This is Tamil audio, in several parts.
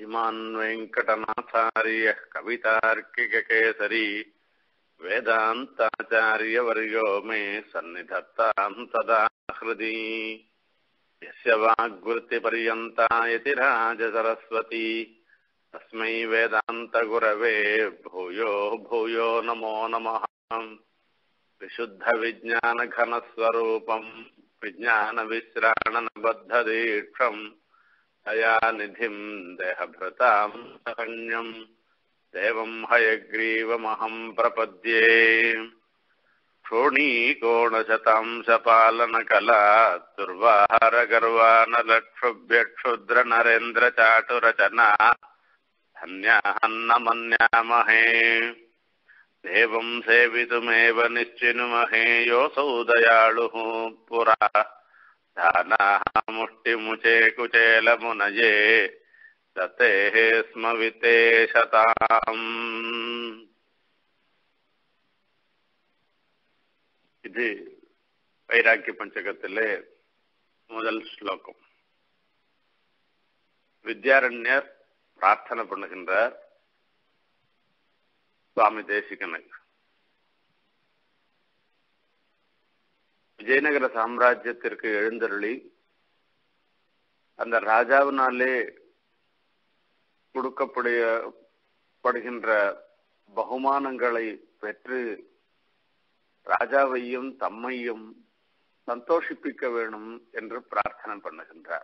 श्रीमान् वेङ्कटनाथार्यः कवितार्किककेसरी वेदान्ताचार्यवर्यो मे सन्निधत्तां सदा हृदि यस्य वाग्वृत्तिपर्यन्ता यतिराजसरस्वती तस्मै वेदान्तगुरवे भूयो भूयो नमो नमः। विशुद्धविज्ञानघनस्वरूपं विज्ञानविश्राणनबद्धदीक्षम् दयानिधिं देहभृतां शरण्यं देवं हयग्रीवमहं प्रपद्ये। क्षोणीकोणशतांशपालनकला दुर्वाहारगर्वानलक्षुभ्यक्षुद्रनरेन्द्रचाटुरचना धन्यान् मन्यामहे। देवं सेवितुमेव निश्चिनुमहे योऽसौ दयालुः पुरा दानाः मुष्टिमुचे कुचेलमुनये दत्तेः स्म वितेशताम्। இது வைராக்கிய பஞ்சகத்திலே முதல் ஸ்லோகம். வித்யாரண்யர் பிரார்த்தனை பண்ணுகின்றார் சுவாமி தேசிகனுக்கு. விஜயநகர சாம்ராஜ்யத்திற்கு எழுந்தருளி அந்த ராஜாவினாலே கொடுக்கப்படுகின்ற பகுமானங்களை பெற்று ராஜாவையும் தம்மையும் சந்தோஷிப்பிக்க வேணும் என்று பிரார்த்தனை பண்ணுகின்றார்.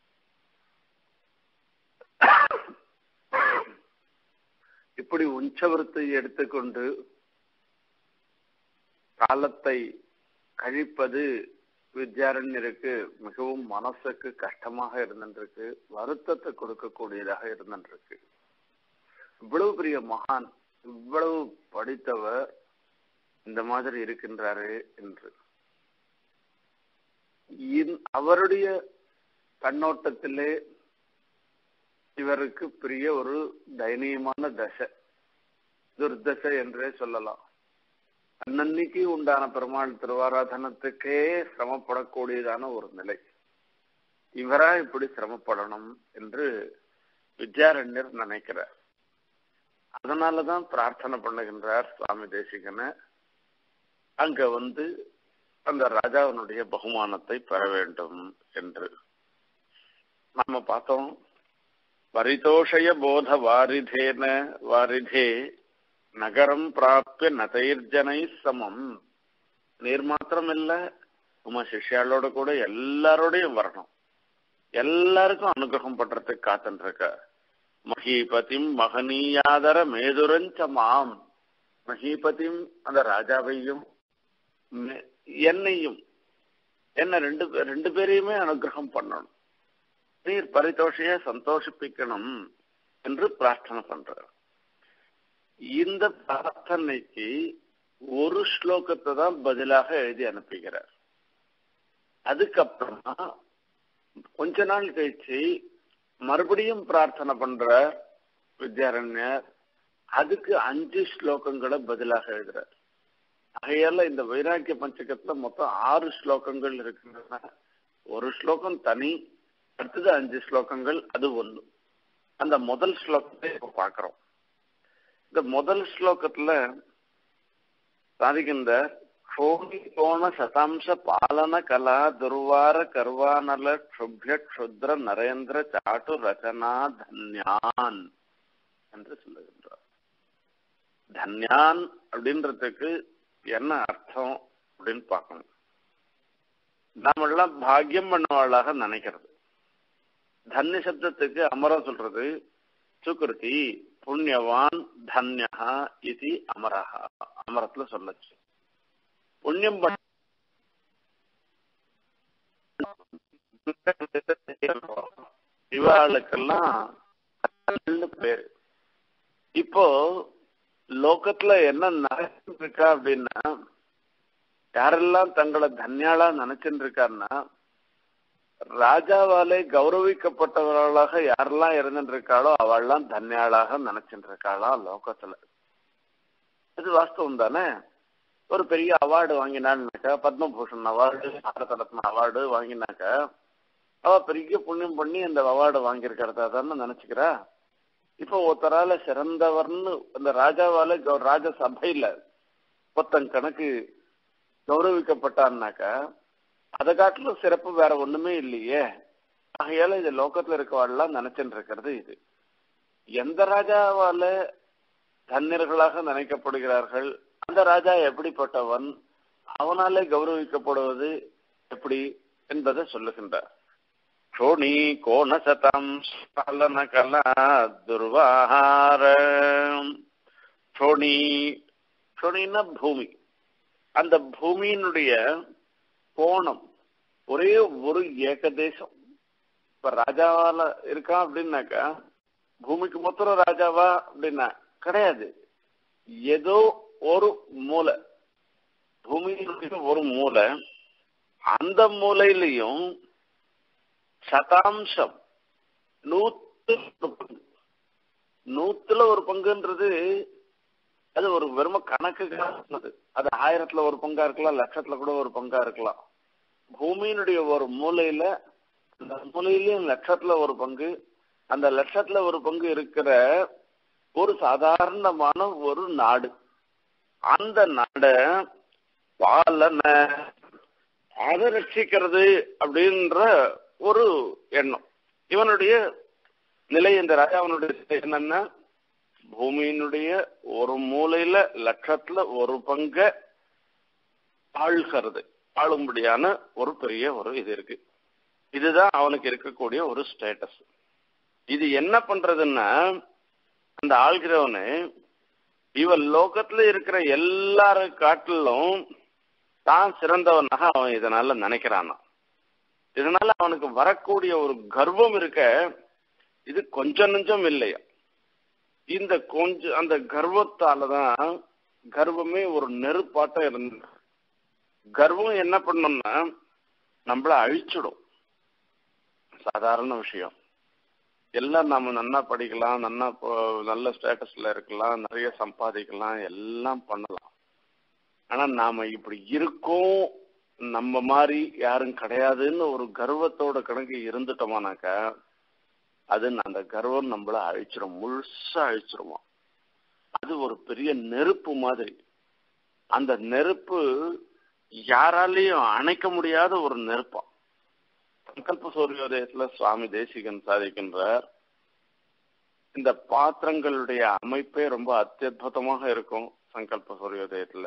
இப்படி உஞ்சவருத்தை எடுத்துக்கொண்டு காலத்தை கழிப்பது வித்யாரண்யருக்கு மிகவும் மனசுக்கு கஷ்டமாக இருந்திருக்கு, வருத்தத்தை கொடுக்கக்கூடியதாக இருந்திருக்கு. இவ்வளவு பெரிய மகான், இவ்வளவு படித்தவர் இந்த மாதிரி இருக்கின்றாரு என்று அவருடைய கண்ணோட்டத்திலே இவருக்கு பெரிய ஒரு தயனீயமான தசை, துர்தசை என்றே சொல்லலாம். அன்னன்னைக்கு உண்டான பெருமாள் திருவாராதனத்துக்கே சிரமப்படக்கூடியதான ஒரு நிலை. இவரா இப்படி சிரமப்படணும் என்று வித்யாரண்யர் நினைக்கிறார். அதனாலதான் பிரார்த்தனை பண்ணுகின்றார் சுவாமி தேசிகனை. அங்க அந்த ராஜாவினுடைய பகுமானத்தை பெற வேண்டும் என்று நாம பார்த்தோம். பரிதோஷய போத வாரிதேன வாரிதே நகரம் பிராப்திய நதைர்ஜனை சமம். நீர் மாத்திரம் இல்ல, உமா சிஷ்யாளோட கூட எல்லாரோடையும் வரணும், எல்லாருக்கும் அனுகிரகம் பண்றதுக்கு காத்துட்டு இருக்க. மஹீபதிம் மகனீயாதர மேதுரஞ்சமாம். மஹீபதியும் அந்த ராஜாவையும் என்னையும் என்ன ரெண்டு பேரையுமே அனுகிரகம் பண்ணணும், நீர் பரிதோஷைய சந்தோஷிப்பிக்கணும் என்று பிரார்த்தனை பண்றார். இந்த பிரார்த்தனைக்கு ஒரு ஸ்லோகத்தை தான் பதிலாக எழுதி அனுப்புகிறார். அதுக்கப்புறமா கொஞ்ச நாள் கழிச்சு மறுபடியும் பிரார்த்தனை பண்ற வித்யாரண்யர். அதுக்கு 5 ஸ்லோகங்களை பதிலாக எழுதுறார். ஆகையால இந்த வைராக்கிய பஞ்சகத்துல மொத்தம் 6 ஸ்லோகங்கள் இருக்கின்றன. ஒரு ஸ்லோகம் தனி, அடுத்தது 5 ஸ்லோகங்கள், அது ஒண்ணு. அந்த முதல் ஸ்லோகத்தை இப்ப பாக்குறோம். இந்த முதல் ஸ்லோகத்துல சாதிக்கின்ற கோண சதாம்ச பாலன கலா துர்வார கர்வானல க்ஷுப்ய க்ஷுத்ர நரேந்திர சாட்டு ரச்சனா தன்யான் என்று சொல்லுகின்றார். தன்யான் அப்படின்றதுக்கு என்ன அர்த்தம் அப்படின்னு பார்க்கணும். நாம எல்லாம் பாக்கியம் பண்ணவாளாக நினைக்கிறது. தன்ய சப்தத்துக்கு அமரம் சொல்றது சுக்ருதி புண்ணியவான் தன்யா இது அமரஹா. அமரத்துல சொல்லச்சு புண்ணியம் இவாளுக்கெல்லாம் பேரு. இப்போ லோகத்துல என்ன நடந்துட்டு இருக்கா அப்படின்னா, யாரெல்லாம் தங்களை தன்யாளா நினைச்சுட்டு இருக்காருன்னா, ராஜாவாலே கௌரவிக்கப்பட்டவர்களாக யாரெல்லாம் இருந்துட்டு இருக்காளோ அவள்லாம் தன்யாளாக நினைச்சுட்டு இருக்காளா லோகத்துல. இது வாஸ்தவம் தானே. ஒரு பெரிய அவார்டு வாங்கினான்னாக்கா, பத்மபூஷன் அவார்டு, பாரத ரத்னா அவார்டு வாங்கினாக்கா, அவ பெரிய புண்ணியம் பண்ணி அந்த அவார்டு வாங்கியிருக்கிறதா தானே நினைச்சுக்கிறா. இப்ப ஒருத்தரால சிறந்தவர்னு அந்த ராஜாவால ராஜ சபையில ஒருத்தன் கணக்கு கௌரவிக்கப்பட்டான்னாக்கா அதை காட்டிலும் சிறப்பு வேற ஒண்ணுமே இல்லையே. ஆகையால இது லோகத்துல இருக்கவாள்லாம் நினைச்சுட்டு இருக்கிறது இது. எந்த ராஜாவால தன்னியர்களாக நினைக்கப்படுகிறார்கள், அந்த ராஜா எப்படிப்பட்டவன், அவனாலே கௌரவிக்கப்படுவது எப்படி என்பதை சொல்லுகின்றார். சோனி கோணசதம் பாலன கலா துர்வாஹார. சோனி, சோனின்னா பூமி. அந்த பூமியினுடைய கோணம் ஒரே ஒரு ஏகதேசம். இப்ப ராஜாவால இருக்கான் அப்படின்னாக்கா பூமிக்கு மொத்தம் ராஜாவா அப்படின்னா கிடையாது. ஏதோ ஒரு மூலை, பூமியினுடைய ஒரு மூலை, அந்த மூலையிலையும் சதாம்சம் 100ல ஒரு பங்குன்றது அது ஒரு வெறும கணக்குக்காக. அது 1000ல ஒரு பங்கா இருக்கலாம், லட்சத்துல கூட ஒரு பங்கா இருக்கலாம். பூமியினுடைய ஒரு மூலையில, அந்த மூலையிலயும் லட்சத்துல ஒரு பங்கு, அந்த லட்சத்துல ஒரு பங்கு இருக்கிற ஒரு சாதாரணமான ஒரு நாடு. அந்த நாட பாலன அதை ரட்சிக்கிறது அப்படின்ற ஒரு எண்ணம் இவனுடைய நிலை. இந்த ராஜாவனுடைய என்னன்னா பூமியினுடைய ஒரு மூலையில லட்சத்துல ஒரு பங்க ஆள்கிறது, ஆளும்படியான ஒரு பெரிய ஒரு இது இருக்கு. இதுதான் அவனுக்கு இருக்கக்கூடிய ஒரு ஸ்டேட்டஸ். இது என்ன பண்றதுன்னா அந்த ஆள்கிறவனு இவன் லோகத்துல இருக்கிற எல்லாரு காட்டிலும் தான் சிறந்தவனாக அவன் இதனால நினைக்கிறானா. இதனால அவனுக்கு வரக்கூடிய ஒரு கர்வம் இருக்க, இது கொஞ்சம் நெஞ்சம் இல்லையா. இந்த கொஞ்சம் அந்த கர்வத்தாலதான், கர்வமே ஒரு நெருப்பாட்டம் இருந்த கர்வம் என்ன பண்ணோம்னா நம்மள அழிச்சிடும். சாதாரண விஷயம். எல்லாம் நாம நன்னா படிக்கலாம், நல்ல ஸ்டேட்டஸ்ல இருக்கலாம், நிறைய சம்பாதிக்கலாம், எல்லாம் பண்ணலாம். ஆனா நாம இப்படி இருக்கோம், நம்ம மாதிரி யாரும் கிடையாதுன்னு ஒரு கர்வத்தோட கணக்கு இருந்துட்டோமானாக்கா அது அந்த கர்வம் நம்மள அழிச்சிடும், முழுசா அழிச்சிருமா. அது ஒரு பெரிய நெருப்பு மாதிரி. அந்த நெருப்பு யாராலையும் அணைக்க முடியாத ஒரு நெருப்பா. சங்கல்ப சூரியோதயத்துல சுவாமி தேசிகன் சாதிக்கின்றார், இந்த பாத்திரங்களுடைய அமைப்பே ரொம்ப அத்தியுதமாக இருக்கும். சங்கல்ப சூரியோதயத்துல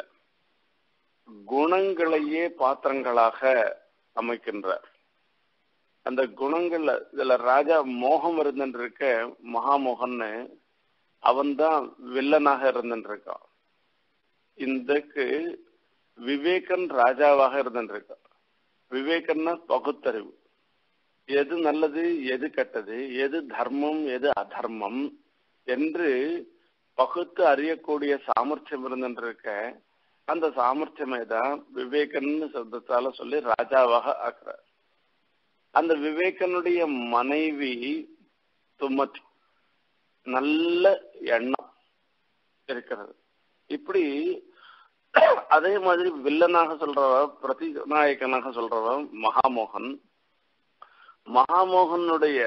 குணங்களையே பாத்திரங்களாக அமைக்கின்றார். அந்த குணங்கள்ல இதுல ராஜா மோகம் இருந்துருக்க, மகாமோகன்னு அவன் தான் வில்லனாக இருந்துருக்கான். இதுக்கு விவேகன் ராஜாவாக இருந்துருக்கான். விவேகன்னா பகுத்தறிவு, எது நல்லது எது கெட்டது, எது தர்மம் எது அதர்மம் என்று பகுத்து அறியக்கூடிய சாமர்த்தியம் இருந்துருக்க. அந்த சாமர்த்தியமே தான் விவேகன்னு சப்தத்தால சொல்லி ராஜாவாக ஆக்குறார். அந்த விவேகனுடைய மனைவி சுமதி, நல்ல எண்ணம் இருக்கிறது. இப்படி அதே மாதிரி வில்லனாக சொல்றவ, பிரதிநாயகனாக சொல்றவ மகாமோகன். மகாமோகனுடைய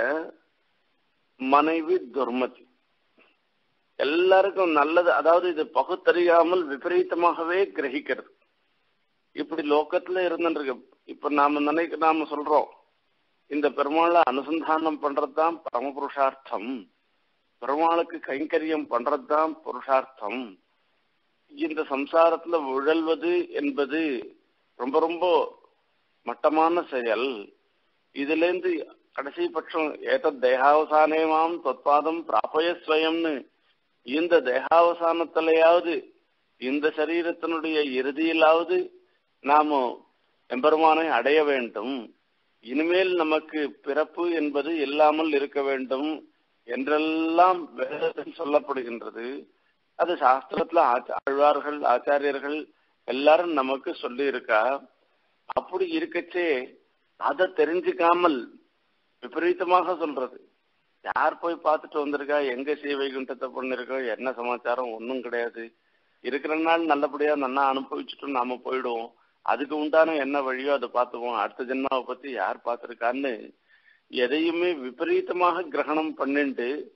மனைவி துர்மதி. எல்லாருக்கும் நல்லது, அதாவது இது பகுத்தறியாமல் விபரீதமாகவே கிரகிக்கிறது. இப்படி லோகத்துல இருந்துருக்கு. இப்ப நாம சொல்றோம், இந்த பெருமாளை அனுசந்தானம் பண்றதுதான் பரம புருஷார்த்தம், பெருமாளுக்கு கைங்கரியம் பண்றதுதான் புருஷார்த்தம். இந்த சம்சாரத்துல உழல்வது என்பது ரொம்ப ரொம்ப மட்டமான செயல். இதுல இருந்து கடைசி பட்சம் ஏத தேகாவசானேமாம் தொத்பாதம் பிராபய ஸ்வயம்னு, இந்த தேகாவசானத்திலேயாவது, இந்த சரீரத்தினுடைய இறுதியிலாவது நாம எம்பெருமானை அடைய வேண்டும், இனிமேல் நமக்கு பிறப்பு என்பது இல்லாமல் இருக்க வேண்டும் என்றெல்லாம் வேதத்தில் சொல்லப்படுகின்றது. அது சாஸ்திரத்துல ஆழ்வார்கள் ஆச்சாரியர்கள் எல்லாரும் நமக்கு சொல்லி இருக்கா. அப்படி இருக்கச்சே அதை தெரிஞ்சுக்காமல் விபரீதமாக சொல்றது. யார் போய் பார்த்துட்டு வந்திருக்கா, எங்க ஸ்ரீவைகுண்டத்தை பண்ணிருக்கோம், என்ன சமாச்சாரம், ஒன்றும் கிடையாது. இருக்கிற நாள் நல்லபடியா நன்னா அனுபவிச்சுட்டு நாம போயிடுவோம். அதுக்கு உண்டான என்ன வழியோ அதை பார்த்துவோம். அடுத்த ஜென்மாவை பத்தி யார் பார்த்திருக்கான்னு எதையுமே விபரீதமாக கிரகணம் பண்ணிட்டு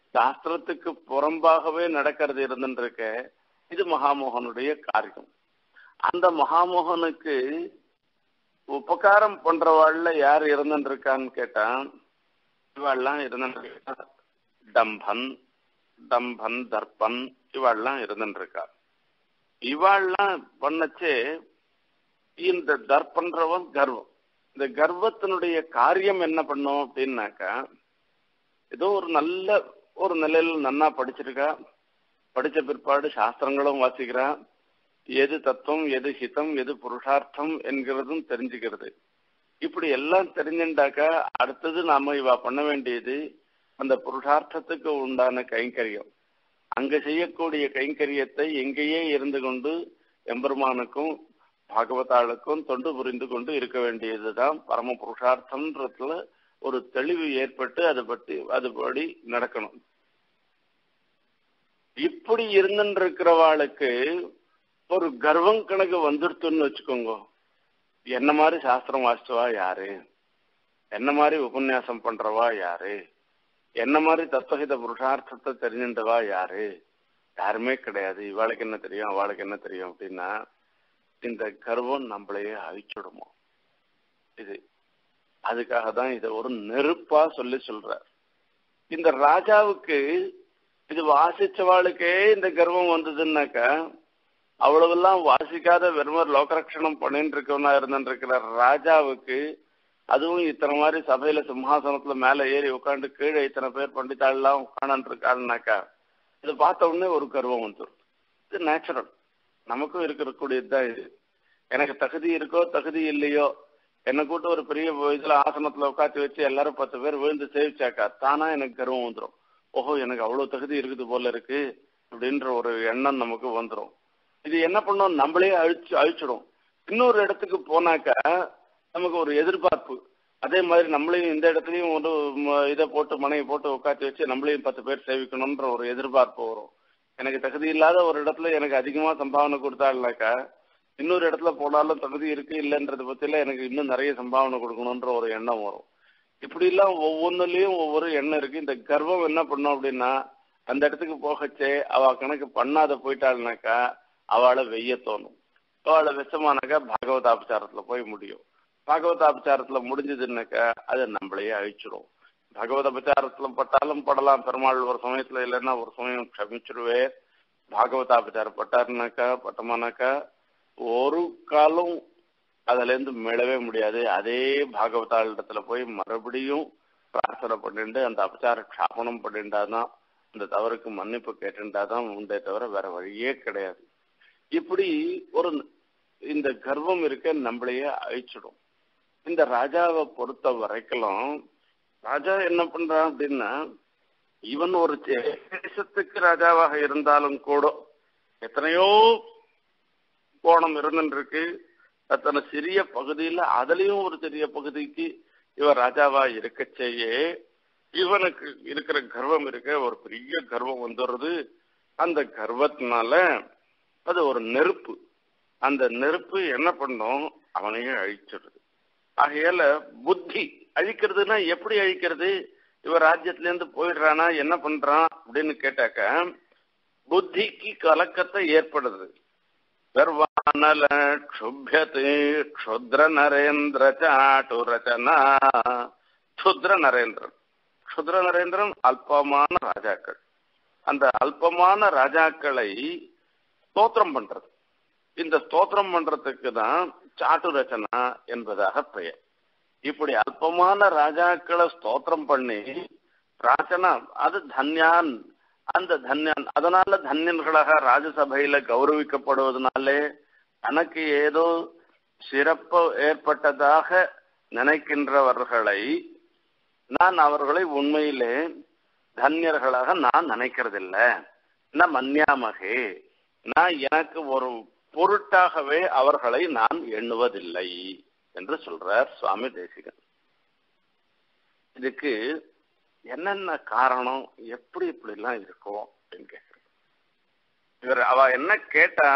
சாஸ்திரத்துக்கு புறம்பாகவே நடக்கிறது இருந்துருக்க. இது மகாமோகனுடைய காரியம். அந்த மகாமோகனுக்கு உபகாரம் பண்றவாள்ல யார் இருந்துருக்கான்னு கேட்டா, இவாள்லாம் இருந்துருக்கா. டம்பன், தர்ப்பன் இவாள்லாம் இருந்துருக்கா. இவாள்லாம் பண்ணச்சே இந்த தர்ப்பன்றவன் கர்வம். இந்த கர்வத்தினுடைய காரியம் என்ன பண்ணும் அப்படின்னாக்கா, ஏதோ ஒரு நிலையில நன்னா படிச்சிருக்கா, படிச்ச பிற்பாடு சாஸ்திரங்களும் வாசிக்கிறா, எது தத்துவம், எது ஹிதம், எது புருஷார்த்தம் என்கிறதும் தெரிஞ்சுக்கிறது. இப்படி எல்லாம் தெரிஞ்சுட்டாக்கா அடுத்தது நாம இவ பண்ண வேண்டியது அந்த புருஷார்த்தத்துக்கு உண்டான கைங்கரியம். அங்க செய்யக்கூடிய கைங்கரியத்தை எங்கேயே இருந்து கொண்டு எம்பெருமானுக்கும் பாகவதாளுக்கும் தொண்டு புரிந்து கொண்டு இருக்க வேண்டியதுதான் பரம புருஷார்த்தம்ன்றதுல ஒரு தெளிவு ஏற்பட்டு அதுபடி நடக்கணும். இப்படி இருந்துருக்கிறவாளுக்கு ஒரு கர்வம் கணக்கு வந்துடுத்துன்னு வச்சுக்கோங்க. என்ன மாதிரி சாஸ்திரம் வாசிச்சவா யாரு, என்ன மாதிரி உபன்யாசம் பண்றவா யாரு, என்ன மாதிரி தத்துவஹித புருஷார்த்தத்தை தெரிஞ்சுட்டவா யாரு, யாருமே கிடையாது. இவாளுக்கு என்ன தெரியும், அவளுக்கு என்ன தெரியும் அப்படின்னா இந்த கர்வம் நம்மளையே அழிச்சுடுமோ. இது அதுக்காக தான் இதை ஒரு நெருப்பா சொல்றார். இந்த ராஜாவுக்கு இது வாசிச்சவாளுக்கே இந்த கர்வம் வந்ததுன்னாக்கா, அவ்வளவெல்லாம் வாசிக்காத வெறும் லோகரட்சணம் பண்ணிட்டு இருக்கவனா இருந்துருக்கிற ராஜாவுக்கு, அதுவும் இத்தனை மாதிரி சபையில சிம்ஹாசனத்துல மேல ஏறி உட்காந்து கீழே இத்தனை பேர் பண்டிதாள்லாம் உட்காந்து இருக்காருனாக்கா, இதை பார்த்த உடனே ஒரு கர்வம் வந்துடும். இது நேச்சுரல், நமக்கும் இருக்கக்கூடியதுதான். இது எனக்கு தகுதி இருக்கோ தகுதி இல்லையோ, என்னை கூட்ட ஒரு பெரிய இதுல ஆசனத்துல உட்காந்து வச்சு எல்லாரும் 10 பேர் விழுந்து சேவிச்சாக்கா தானா எனக்கு கர்வம் வந்துடும். ஓஹோ, எனக்கு அவ்வளவு தகுதி இருக்குது போல இருக்கு அப்படின்ற ஒரு எண்ணம் நமக்கு வந்துடும். இது என்ன பண்ணும், நம்மளே அழிச்சிடும். இன்னொரு இடத்துக்கு போனாக்கா நமக்கு ஒரு எதிர்பார்ப்பு, அதே மாதிரி நம்மளையும் இந்த இடத்துலயும் ஒரு இதை போட்டு மனையை போட்டு உட்காந்து வச்சு நம்மளையும் 10 பேர் சேவிக்கணும்ன்ற ஒரு எதிர்பார்ப்பு வரும். எனக்கு தகுதி இல்லாத ஒரு இடத்துல எனக்கு அதிகமா சம்பாவனை கொடுத்தாள்னாக்கா, இன்னொரு இடத்துல போனாலும் தகுதி இருக்கு இல்லைன்றத பத்தில எனக்கு இன்னும் நிறைய சம்பாவனை கொடுக்கணும்ன்ற ஒரு எண்ணம் வரும். இப்படி எல்லாம் ஒவ்வொன்றுலயும் ஒவ்வொரு எண்ணம் இருக்கு. இந்த கர்வம் என்ன பண்ணும் அப்படின்னா, அந்த இடத்துக்கு போகச்சே அவ கணக்கு பண்ணாத போயிட்டாள்னாக்கா அவளை வெய்ய தோணும். அவளை வெச்சமானாக்கா பாகவதாபச்சாரத்துல போய் முடியும். பாகவதாபச்சாரத்துல முடிஞ்சதுன்னாக்கா அது நம்மளையே அழிச்சிடும். பகவதாபச்சாரத்துல பட்டாலும் படலாம், பெருமாள் ஒரு சமயத்துல இல்லைன்னா ஒரு சமயம் க்ஷமிச்சிருவே. பாகவதாபச்சாரம் பட்டமானாக்கா ஒரு காலம் அதுல இருந்து மீளவே முடியாது. அதே பாகவதாளிடத்துல போய் மறுபடியும் பிரார்த்தனை பண்ணிட்டு அந்த அபச்சார க்ஷாபனம் பண்ணிட்டாதான், இந்த தவறுக்கு மன்னிப்பு கேட்டுட்டாதான் உண்டே தவிர வேற வழியே கிடையாது. இப்படி ஒரு இந்த கர்வம் இருக்க நம்மளையே அழிச்சிடும். இந்த ராஜாவை பொறுத்த வரைக்கும் ராஜா என்ன பண்றான் அப்படின்னா, இவன் ஒரு தேசத்துக்கு ராஜாவாக இருந்தாலும் கூட எத்தனையோ கோணம் இருந்துருக்கு. அத்தனை சிறிய பகுதியில அதுலயும் ஒரு சிறிய பகுதிக்கு இவன் ராஜாவா இருக்கச்சேயே இவனுக்கு இருக்கிற கர்வம் இருக்க, ஒரு பெரிய கர்வம் வந்துடுறது. அந்த கர்வத்தினால அது ஒரு நெருப்பு. அந்த நெருப்பு என்ன பண்ணும், அவனையே அழிச்சிடுது. ஆகையால புத்தி அழிக்கிறதுனா எப்படி அழிக்கிறது, இவன் ராஜ்யத்துல இருந்து போயிடுறானா என்ன பண்றான் அப்படின்னு கேட்டாக்க, புத்திக்கு கலக்கத்தை ஏற்படுது. கர்வானல க்ஷுப்யதே க்ஷுத்ர நரேந்திர சாட்டு ரச்சனா. க்ஷுத்ர நரேந்திரன் அல்பமான ராஜாக்கள். அந்த அல்பமான ராஜாக்களை ஸ்தோத்திரம் பண்றது. இந்த ஸ்தோத்திரம் பண்றதுக்கு தான் சாட்டு ரச்சனா என்பதாக பெயர். இப்படி அல்பமான ராஜாக்களை ஸ்தோத்திரம் பண்ணி ராஜனா, அது தன்யான், அந்த தன்யான், அதனால தன்யன்களாக ராஜசபையில கௌரவிக்கப்படுவதனாலே தனக்கு ஏதோ சிறப்பு ஏற்பட்டதாக நினைக்கின்றவர்களை நான் அவர்களை உண்மையிலே தன்யர்களாக நான் நினைக்கிறதில்லை. நான் மன்யாமகே, நான் எனக்கு ஒரு பொருட்டாகவே அவர்களை நான் எண்ணுவதில்லை என்று சொல்றார் சுவாமி தேசிகன். இதுக்கு என்னென்ன காரணம், எப்படி இப்படி எல்லாம் இருக்கும் அப்படின்னு கேட்கிறேன். இவர் அவ என்ன கேட்டா,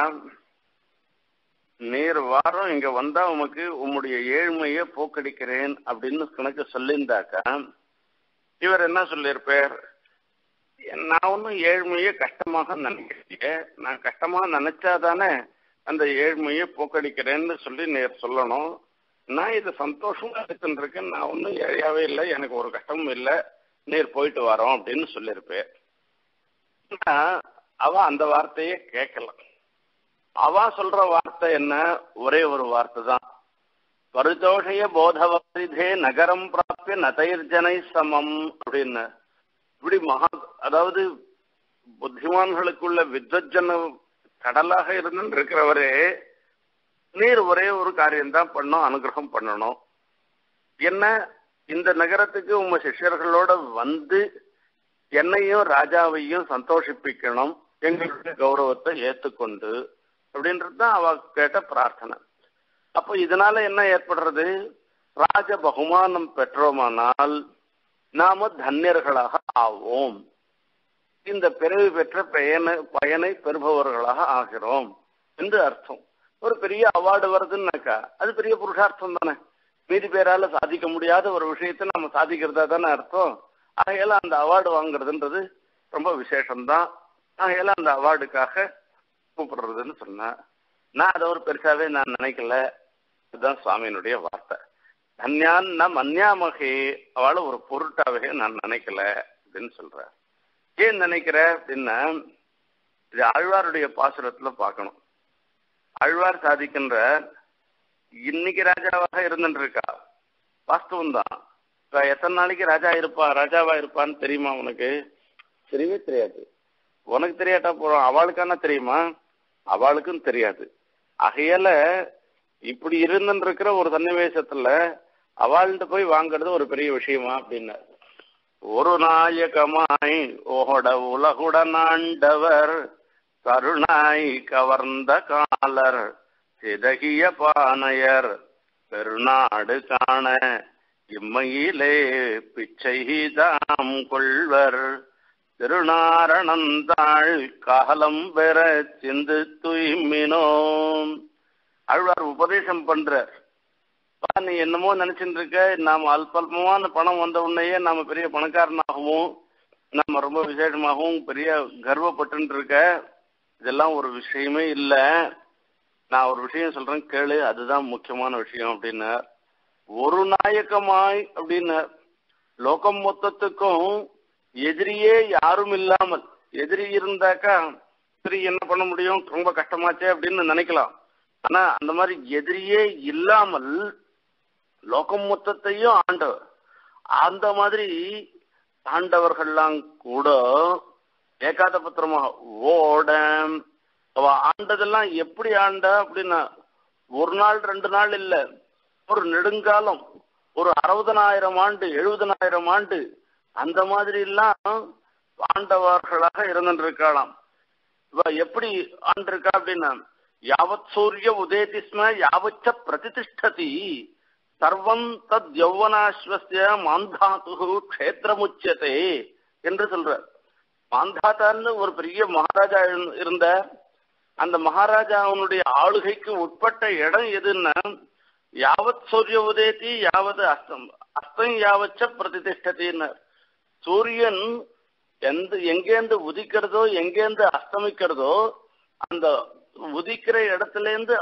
நீர் வாரம் இங்க வந்தா உமக்கு உம்முடைய ஏழ்மையை போக்கடிக்கிறேன் அப்படின்னு கணக்கு சொல்லியிருந்தாக்கா இவர் என்ன சொல்லியிருப்பார், நான் ஒன்றும் ஏழ்மையை கஷ்டமாக நினைக்கிறீங்க, நான் கஷ்டமாக நினைச்சாதானே அந்த ஏழ்மையை போக்கடிக்கிறேன்னு சொல்லி நேர் சொல்லணும். நான் இது சந்தோஷமா இருக்குன்னு இருக்கேன், நான் ஒன்றும் ஏழையாவே இல்லை, எனக்கு ஒரு கஷ்டமும் இல்லை, நேர் போயிட்டு வரோம் அப்படின்னு சொல்லியிருப்பேன். அவ அந்த வார்த்தையே கேட்கல. அவ சொல்ற வார்த்தை என்ன? ஒரே ஒரு வார்த்தை தான், பருதோஷய போதவரிதே நகரம் பிராப்பிய நதைர்ஜனை சமம் அப்படின்னு. இப்படி அதாவது புத்திமான்களுக்குள்ள வித்வஜன கடலாக இருந்து இருக்கிறவரே, நீர் ஒரே ஒரு காரியம்தான் பண்ணும், அனுகிரகம் பண்ணணும். என்ன, இந்த நகரத்துக்கு உங்க சிஷ்யர்களோட வந்து என்னையும் ராஜாவையும் சந்தோஷிப்பிக்கணும், எங்களுடைய கௌரவத்தை ஏற்றுக்கொண்டு அப்படின்றதுதான் அவ கேட்ட பிரார்த்தனை. அப்போ இதனால என்ன ஏற்படுறது? ராஜ பகுமானம் பெற்றோமானால் நாம தன்யர்களாக ஆவோம், இந்த பிறவி பெற்ற பயனை பெறுபவர்களாக ஆகிறோம் என்று அர்த்தம். ஒரு பெரிய அவார்டு வருதுன்னாக்கா அது பெரிய புருஷார்த்தம் தானே. மீதி பேரால சாதிக்க முடியாத ஒரு விஷயத்தை நம்ம சாதிக்கிறதா தானே அர்த்தம். ஆகையால அந்த அவார்டு வாங்குறதுன்றது ரொம்ப விசேஷம்தான். ஆகையால அந்த அவார்டுக்காக கூப்பிடுறதுன்னு சொன்னேன். நான் அதை ஒரு பெருசாவே நான் நினைக்கல. இதுதான் சுவாமியினுடைய வார்த்தை. தன்யான் நம் அந்யாமகே, அவளை ஒரு பொருட்டாவே நான் நினைக்கல அப்படின்னு சொல்ற. ஏன் நினைக்கிற அப்படின்னா, இது ஆழ்வாருடைய பாசுரத்துல பார்க்கணும். ஆழ்வார் சாதிக்கின்ற இன்னைக்கு ராஜாவாக இருந்துட்டு இருக்கா, வாஸ்தவம் தான். எத்தனை நாளைக்கு ராஜாவா இருப்பான்னு தெரியுமா உனக்கு? தெரியவே தெரியாது. உனக்கு தெரியாட்டா போறோம், அவளுக்கான தெரியுமா? அவளுக்கும் தெரியாது. ஆகையால இப்படி இருந்துட்டு இருக்கிற ஒரு சன்னிவேசத்துல அவள்கிட்ட போய் வாங்கறது ஒரு பெரிய விஷயமா அப்படின்னா, ஒரு நாயகமாய் ஓட உலகுடனாண்டவர் கருணாய் கவர்ந்த காலர் சிதகிய பானையர் பெருநாடு காண இம்மையிலே பிச்சைதாம் கொள்வர் திருநாரணந்தாள் காலம் பெற சிந்து தூய்மினோம். ஆழ்வார் உபதேசம் பண்றார். நீ என்னமோ நினைச்சுட்டு இருக்க, நாம அல்பமான பணம் வந்த உடனேயே நாம பெரிய பணக்காரனாகவும் நம்ம ரொம்ப விசேஷமாகவும் பெரிய கர்வப்பட்டு இருக்க, இதெல்லாம் ஒரு விஷயமே இல்லை. நான் ஒரு விஷயம் சொல்றேன் கேளு, அதுதான் முக்கியமான விஷயம் அப்படின்னு. ஒரு நாயகமாய் அப்படின்னு லோகம் மொத்தத்துக்கும் எதிரியே யாரும் இல்லாமல், எதிரி இருந்தாக்கா சரி என்ன பண்ண முடியும், ரொம்ப கஷ்டமாச்சே அப்படின்னு நினைக்கலாம். ஆனா அந்த மாதிரி எதிரியே இல்லாமல் லோகம் மொத்தத்தையும் ஆண்டவர், அந்த மாதிரி ஆண்டவர்கள்லாம் கூட ஏகாத பத்திரமாக ஓட அவ ஆண்டதெல்லாம் எப்படி ஆண்டா அப்படின்னா, ஒரு நாள் 2 நாள் இல்ல, ஒரு நெடுங்காலம், ஒரு 60,000 ஆண்டு 70,000 ஆண்டு அந்த மாதிரி எல்லாம் ஆண்டவர்களாக இருந்துருக்கலாம். இவ எப்படி ஆண்டிருக்கா அப்படின்னா, யாவத் சூரிய உதேதி ஸ்ம யாவச்ச பிரதிஷ்டதி சர்வம் தத் யௌவனாஸ்வஸ்ய மாந்தாத்து க்ஷேத்திரமுச்சதே என்று சொல்ற. மாந்தாத்தான்னு ஒரு பெரிய மகாராஜா இருந்த, அந்த மகாராஜா அவனுடைய ஆளுகைக்கு உட்பட்ட இடம் எதுன்னா, யாவத் சூரிய உதேதி யாவது அஸ்தம் அஸ்தம் யாவச்ச பிரதிஷ்டத்தின்னு. சூரியன் எங்கேந்து உதிக்கிறதோ எங்கேந்து அஸ்தமிக்கிறதோ, அந்த உதிக்கிற இடத்துல இருந்து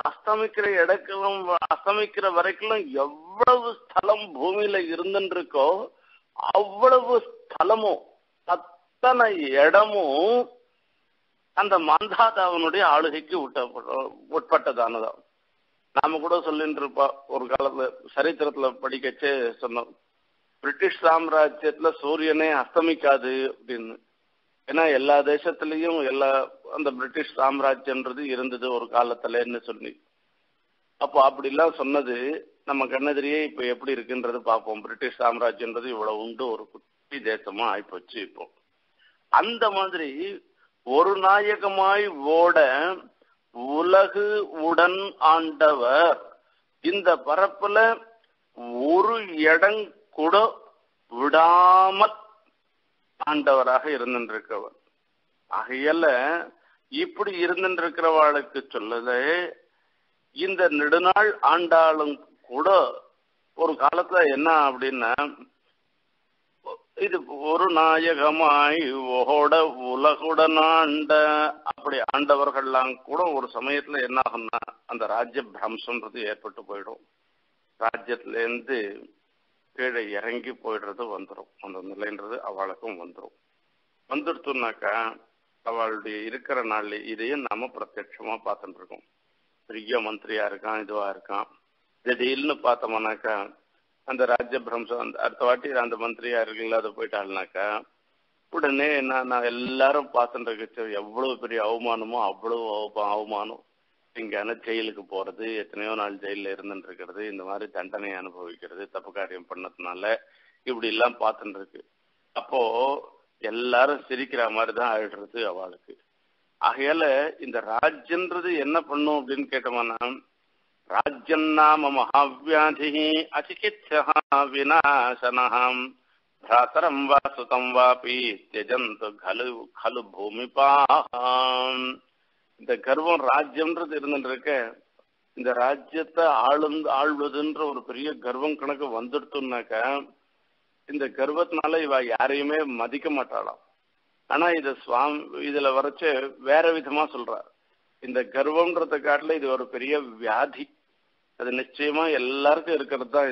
அஸ்தமிக்கிற வரைக்கும் எவ்வளவு ஸ்தலம் பூமியில இருந்துருக்கோ அவ்வளவு ஸ்தலமும் அத்தனை இடமும் அந்த மாந்தாதாவனுடைய ஆளுகைக்கு உட்பட்டதானதான். நாம கூட சொல்லிட்டு இருப்பா, ஒரு காலத்துல சரித்திரத்துல படிக்கச்சே சொன்னோம், பிரிட்டிஷ் சாம்ராஜ்யத்துல சூரியனே அஸ்தமிக்காது அப்படின்னு. ஏன்னா எல்லா தேசத்திலையும் அந்த பிரிட்டிஷ் சாம்ராஜ்யன்றது இருந்தது ஒரு காலத்துலன்னு சொல்லி. அப்போ அப்படிலாம் சொன்னது நம்ம கண்ணெதிரியே இப்ப எப்படி இருக்குன்றது பார்ப்போம். பிரிட்டிஷ் சாம்ராஜ்யன்றது இவ்வளவு உண்டு, ஒரு குட்டி தேசமா ஆயிப்போச்சு இப்போ. அந்த மாதிரி ஒரு நாயகமாய் ஓட உலகு உடன் ஆண்டவர், இந்த பரப்புல ஒரு இடம் கூட விடாமல் ஆண்டவராக இருந்திருக்கவர். ஆகையால இப்படி இருந்திருக்கிறவாளுக்கு சொல்லல, இந்த நெடுநாள் ஆண்டாலும் கூட ஒரு காலத்துல என்ன அப்படின்னா, இது ஒரு நாயகமாய் ஓட உலகுடன் ஆண்ட அப்படி ஆண்டவர்கள்லாம் கூட ஒரு சமயத்துல என்ன ஆகும்னா அந்த ராஜ்ய பிரம்சம்ன்றது ஏற்பட்டு போயிடும். ராஜ்யத்துல இருந்து கீழே இறங்கி போயிடுறது வந்துடும். அந்த நிலைன்றது அவளுக்கும் வந்துடும். வந்துடுத்துனாக்கா அவளுடைய இருக்கிற நாள்ல இதையும் நாம பிரத்யட்சமா பார்த்துட்டு இருக்கோம். பெரிய மந்திரியா இருக்கான், இதுவா இருக்கான். திடீர்னு பார்த்தோம்னாக்கா அந்த ராஜ்ய பிரம்சம் அடுத்த வாட்டி அந்த மந்திரியா இருக்குங்களா அதை போயிட்டாள்னாக்கா உடனே நான் எல்லாரும் பார்த்துட்டு இருக்க எவ்வளவு பெரிய அவமானமோ அவ்வளவு அவமானம். இங்கான ஜெயிலுக்கு போறது, எத்தனையோ நாள் ஜெயில இருந்துட்டு இருக்கிறது, இந்த மாதிரி தண்டனை அனுபவிக்கிறது தப்பு காரியம் பண்ணதுனால இப்படி எல்லாம் பார்த்துட்டு இருக்கு. அப்போ எல்லாரும் சிரிக்கிற மாதிரிதான் ஆயிடுறது அவளுக்கு. ஆகையால இந்த ராஜ்யன்றது என்ன பண்ணும் அப்படின்னு கேட்டோம்னா ராஜ்யம் நாம மகாவியாதி அசிகித்ஸா விநாசனம் பிராதரம் வா சுதம் வாபி தியஜந்து கலு கலு பூமிபாம். இந்த கர்வம் ராஜ்யம்ன்றது இருந்துட்டு இருக்க இந்த ராஜ்யத்தை ஆள்வதுன்ற ஒரு பெரிய கர்வம் கணக்கு வந்துடுத்துனாக்க இந்த கர்வத்தினால இவ யாரையுமே மதிக்க மாட்டாளாம். ஆனா இதுல வரைச்சு வேற விதமா சொல்றார். இந்த கர்வம்ன்றத காட்டுல இது ஒரு பெரிய வியாதி. அது நிச்சயமா எல்லாருக்கும் இருக்கிறது தான்.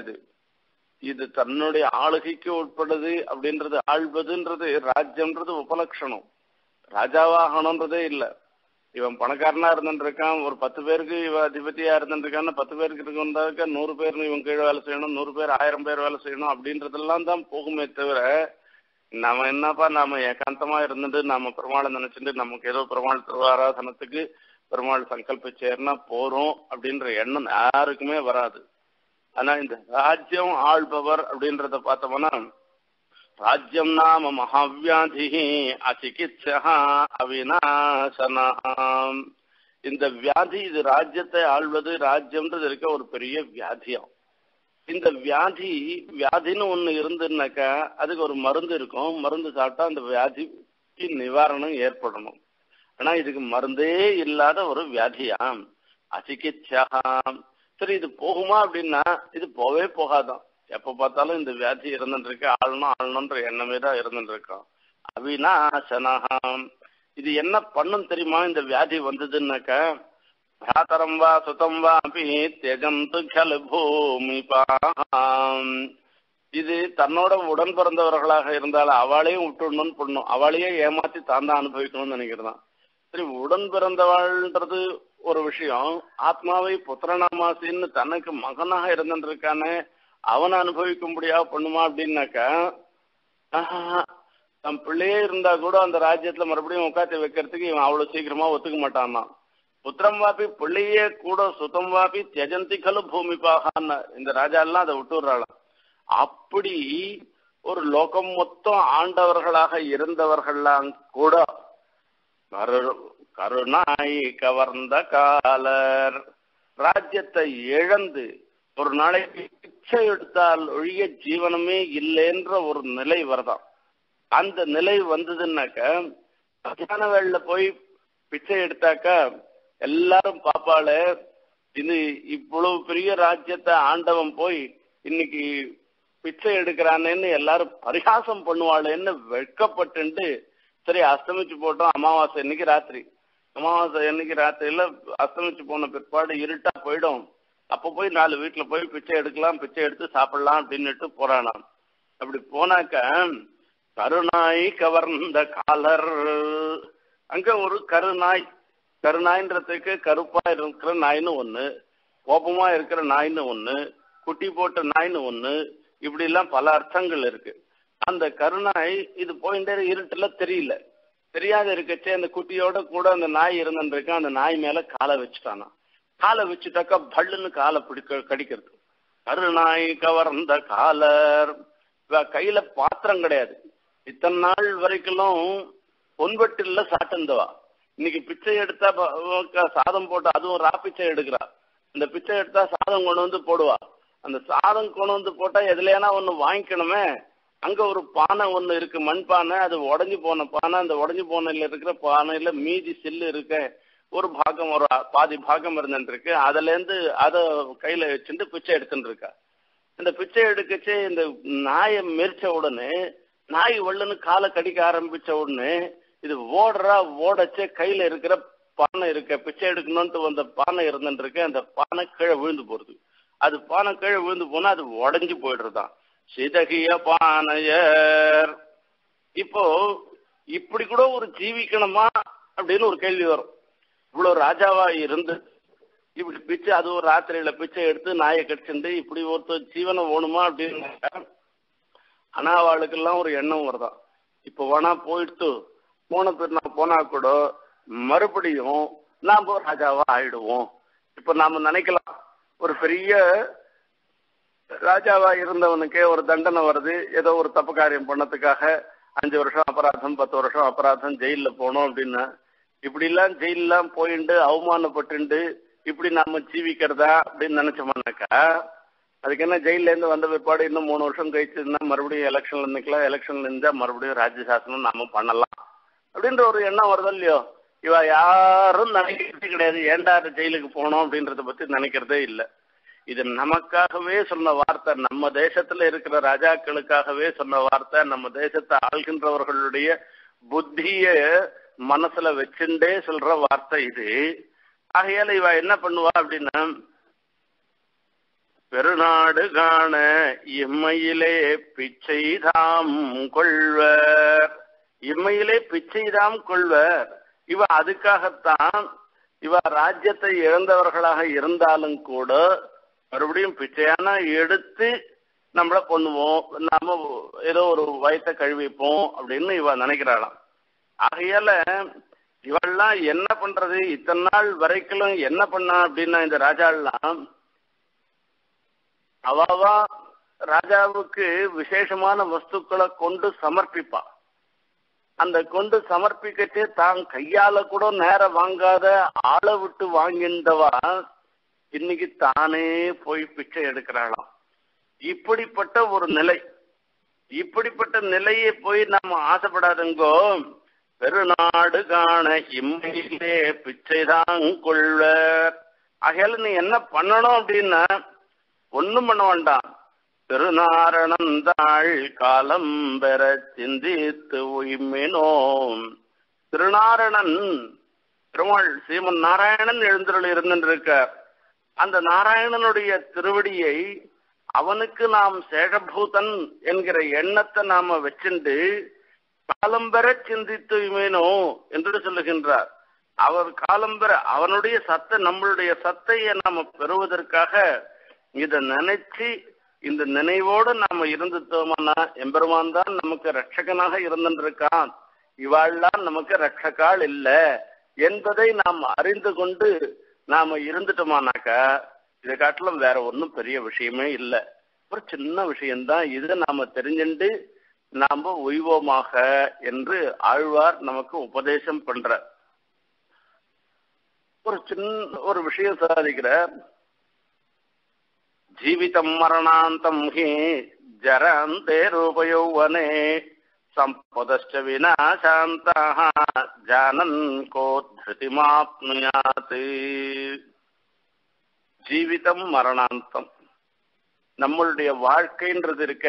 இது தன்னுடைய ஆளுகைக்கு உட்படுது அப்படின்றது. ஆள்வதுன்றது ராஜ்யம்ன்றது உபலட்சணம். ராஜாவாகணும்ன்றதே இல்லை. இவன் பணக்காரனா இருந்துருக்கான், ஒரு 10 பேருக்கு இவன் அதிபதியா இருந்துருக்கான்னு 10 பேருக்கு இருந்தாக்க 100 பேர் இவன் கீழே வேலை செய்யணும், 100 பேர் 1000 பேர் வேலை செய்யணும் அப்படின்றதெல்லாம் தான் போகுமே தவிர நாம என்னப்பா நாம ஏகாந்தமா இருந்துட்டு நாம பெருமாளை நினைச்சுட்டு நமக்கு ஏதோ பெருமாள் திருவாராதனத்துக்கு பெருமாள் சங்கல்பிச்சேர்னா போறோம் அப்படின்ற எண்ணம் யாருக்குமே வராது. ஆனா இந்த ராஜ்யம் ஆள்பவர் அப்படின்றத பார்த்தோம்னா ராஜ்யம் நாம மகாவியாதி அசிகித்ஸா அவிநாசனம். இந்த வியாதி இது ராஜ்யத்தை ஆள்வது ராஜ்யம்ன்றது இருக்க ஒரு பெரிய வியாதியம். இந்த வியாதின்னு ஒண்ணு இருந்துன்னாக்கா அதுக்கு ஒரு மருந்து இருக்கும். மருந்து சாப்பிட்டா அந்த வியாதிக்கு நிவாரணம் ஏற்படணும். ஆனா இதுக்கு மருந்தே இல்லாத ஒரு வியாதியாம் அசிகித்ஸா. சரி இது போகுமா அப்படின்னா இது போவே போகாதான். எப்ப பார்த்தாலும் இந்த வியாதி இருந்துட்டு இருக்கு. ஆளணும்ன்ற எண்ணமே தான் இருந்துட்டு இருக்கோம். அவிநாசனம். இது என்ன பண்ணும் தெரியுமா? இந்த வியாதி வந்ததுன்னாக்க பிராதரம் வா சுதம் வாபி தியஜந்து கலு பூமிபாம். இது தன்னோட உடன் பிறந்தவர்களாக இருந்தாலும் அவளையும் விட்டுடணும்னு பண்ணும். அவளையே ஏமாத்தி தான் அனுபவிக்கணும்னு நினைக்கிறதான். சரி, உடன் பிறந்தவாள்ன்றது ஒரு விஷயம். ஆத்மாவை புத்திரநாமாசின்னு தனக்கு மகனாக இருந்துட்டு இருக்கானே அவனை அனுபவிக்கும்படியா பண்ணுமா அப்படின்னாக்கா தன் பிள்ளையே இருந்தா கூட அந்த ராஜ்யத்துல மறுபடியும் உட்காந்து வைக்கிறதுக்கு இவன் அவ்வளவு சீக்கிரமா ஒத்துக்க மாட்டான்னா. புத்திரம் வாப்பி பிள்ளையே கூட சுத்தம் வாப்பி தியஜந்தி கலு பூமிபாகான்னு இந்த ராஜா எல்லாம் அதை விட்டுறாளாம். அப்படி ஒரு லோகம் மொத்தம் ஆண்டவர்களாக இருந்தவர்கள்லாம் கூட கருணாய் கவர்ந்த காலர் ராஜ்யத்தை இழந்து ஒரு நாளைக்கு பிச்சை எடுத்தால் ஒழிய ஜீவனமே இல்லைன்ற ஒரு நிலை வருதான். அந்த நிலை வந்ததுன்னாக்க மத்தியான வேளையில போய் பிச்சை எடுத்தாக்கா எல்லாரும் பாப்பாள இது இவ்வளவு பெரிய ராஜ்யத்தை ஆண்டவன் போய் இன்னைக்கு பிச்சை எடுக்கிறானேன்னு எல்லாரும் பரிகாசம் பண்ணுவாளேன்னு வெட்கப்பட்டு சரி அஸ்தமிச்சு போட்டோம். அமாவாசை இன்னைக்கு ராத்திரியில அஸ்தமிச்சு போன பிற்பாடு இருட்டா போயிடும். அப்ப போய் 4 வீட்டுல போய் பிச்சை எடுக்கலாம், பிச்சை எடுத்து சாப்பிடலாம் அப்படின்னுட்டு போறானாம். அப்படி போனாக்க கருநாய் கவர்ந்த காலர் அங்க ஒரு கருநாய்ன்றதுக்கு கருப்பா இருக்கிற நாய்னு ஒண்ணு, கோபமா இருக்கிற நாய்னு ஒண்ணு, குட்டி போட்ட நாய்னு ஒண்ணு, இப்படி எல்லாம் பல அர்த்தங்கள் இருக்கு. அந்த கருநாய் இது போயிட்டே இருட்டுல தெரியாத இருக்கச்சே அந்த குட்டியோட கூட அந்த நாய் இருந்துருக்கான். அந்த நாய் மேல காலை வச்சுட்டானா. காலை வச்சுட்டாக்கா பல்லுன்னு காலை கடிக்கிறது. கருநாய் கவர்ந்த காலர். கையில பாத்திரம் கிடையாது. இத்தனை நாள் வரைக்கும் பொன்பட்டில சாட்டுந்தவா இன்னைக்கு பிச்சை எடுத்தா சாதம் போட்டு அதுவும் பிச்சை எடுக்கிறா. இந்த பிச்சை எடுத்தா சாதம் கொண்டு வந்து போடுவா. அந்த சாதம் கொண்டு வந்து போட்டா எதுலையானா ஒண்ணு வாங்கிக்கணுமே. அங்க ஒரு பானை ஒண்ணு இருக்கு, மண் பானை. அது உடஞ்சி போன பானை. அந்த உடஞ்சி போனையில இருக்கிற பானையில மீதி சில்லு இருக்க ஒரு பாகம், ஒரு பாதி பாகம் இருந்துட்டு இருக்கு. அதுல இருந்து அதை கையில வச்சுட்டு பிச்சை எடுத்துட்டு இருக்கா. இந்த பிச்சை எடுக்கச்சே இந்த நாயை மெரிச்ச உடனே நாய் வள்ளுன்னு காலை கடிக்க ஆரம்பிச்ச உடனே இது ஓடச்சே கையில இருக்கிற பானை இருக்க பிச்சை எடுக்கணும்ட்டு வந்த பானை இருந்துட்டு இருக்கு, அந்த பானை கீழே விழுந்து போறது. அது பானை கீழே விழுந்து போனா அது உடஞ்சு போயிடுறதுதான். சிதகிய பானையர். இப்போ இப்படி கூட ஒரு ஜீவிக்கணுமா அப்படின்னு ஒரு கேள்வி வரும். இவ்வளவு ராஜாவா இருந்து இப்படி பிச்சை, அது ஒரு ராத்திரியில பிச்சை எடுத்து நாயை கடிச்சுட்டு இப்படி ஒருத்தர் ஜீவனை ஓணுமா அப்படின்னு அனாவாளுக்கெல்லாம் ஒரு எண்ணம் வருதான். இப்ப வேணா போயிட்டு போனா கூட மறுபடியும் நாம ராஜாவா ஆயிடுவோம். இப்ப நாம நினைக்கலாம், ஒரு பெரிய ராஜாவா இருந்தவனுக்கே ஒரு தண்டனை வருது, ஏதோ ஒரு தப்பு காரியம் பண்ணதுக்காக 5 வருஷம் அபராதம் 10 வருஷம் அபராதம் ஜெயில போனோம் அப்படின்னா, இப்படி எல்லாம் ஜெயிலாம் போயிட்டு அவமானப்பட்டு இப்படி நாம ஜீவிக்கிறதா அப்படின்னு நினைச்சோம்னாக்கா, அதுக்கு என்ன ஜெயில இருந்து வந்த பிற்பாடு இன்னும் 3 வருஷம் கழிச்சுன்னா மறுபடியும் எலெக்ஷன்ல நிக்கலாம், எலெக்ஷன்ல இருந்தா மறுபடியும் ராஜ்ய சாசனம் நாம பண்ணலாம் அப்படின்ற ஒரு எண்ணம் வருது இல்லையோ. இவ யாரும் நினைக்கிறதே கிடையாது, ஏண்டா ஜெயிலுக்கு போனோம் அப்படின்றத பத்தி நினைக்கிறதே இல்லை. இது நமக்காகவே சொன்ன வார்த்தை, நம்ம தேசத்துல இருக்கிற ராஜாக்களுக்காகவே சொன்ன வார்த்தை, நம்ம தேசத்தை ஆள்கின்றவர்களுடைய புத்திய மனசுல வச்சுட்டே சொல்ற வார்த்தை இது. ஆகையால இவ என்ன பண்ணுவா அப்படின்னா, பெருநாடு காண இம்மையிலே பிச்சைதாம் கொள்வர், இம்மையிலே பிச்சைதாம் கொள்வர். இவ அதுக்காகத்தான் இவ ராஜ்யத்தை இழந்தவர்களாக இருந்தாலும் கூட மறுபடியும் பிச்சையான எடுத்து நம்மள பண்ணுவோம், நாம ஏதோ ஒரு வயத்தை கழுவிப்போம் அப்படின்னு இவ நினைக்கிறாளாம். ஆகையால இவெல்லாம் என்ன பண்றது, இத்தனை நாள் வரைக்கும் என்ன பண்ணா அப்படின்னா, இந்த ராஜாலாம் அவாவா ராஜாவுக்கு விசேஷமான வஸ்துக்களை கொண்டு சமர்ப்பிப்பா. அந்த கொண்டு சமர்ப்பிக்கச்சே தான் கையால கூட நேரம் வாங்காத ஆளை விட்டு வாங்கின்றவா இன்னைக்கு தானே போய் பிச்சை எடுக்கிறாளாம். இப்படிப்பட்ட ஒரு நிலை, இப்படிப்பட்ட நிலையை போய் நாம ஆசைப்படாதுங்கோ. பெருநாடு காண இம்மையிலே பிச்சைதான் கொள்வர். ஆகையால நீ என்ன பண்ணணும் அப்படின்னா, ஒண்ணும் பண்ண வேண்டாம், திருநாரணந்தாள் காலம் பெற சிந்தித்து உய்மினோம். திருநாரணன் திருமால் ஸ்ரீமன் நாராயணன் எழுந்தருள் இருந்திருக்கார். அந்த நாராயணனுடைய திருவடியை அவனுக்கு நாம் சேஷபூதன் என்கிற எண்ணத்தை நாம வச்சுண்டு காலம்பெற சிந்தித்து உய்மினோ என்று சொல்லுகின்றார். அவர் காலம்பெற அவனுடைய சத்தை, நம்மளுடைய சத்தையை நாம பெறுவதற்காக இதை நினைச்சு இந்த நினைவோடு நாம இருந்துட்டோம்னா எம்பெருமான் தான் நமக்கு ரட்சகனாக இருந்திருக்கான், இவாள்லாம் நமக்கு ரட்சகால் இல்லை என்பதை நாம் அறிந்து கொண்டு நாம இருந்துட்டோமானாக்கா இதை காட்டிலும் வேற ஒன்றும் பெரிய விஷயமே இல்லை. ஒரு சின்ன விஷயம்தான், இதை நாம தெரிஞ்சுண்டு நாம உய்வோமாக என்று ஆழ்வார் நமக்கு உபதேசம் பண்ற ஒரு சின்ன ஒரு விஷயம் சாதிக்கிற. ஜீவிதம் மரணாந்தம் ஹி ஜராந்தே ரூபயௌவனே சம்பதஸ்ச விநாசாந்தஹ ஜானன் கோ த்ருதிமாப்னுயாத். ஜீவிதம் மரணாந்தம், நம்மளுடைய வாழ்க்கைன்றது இருக்க,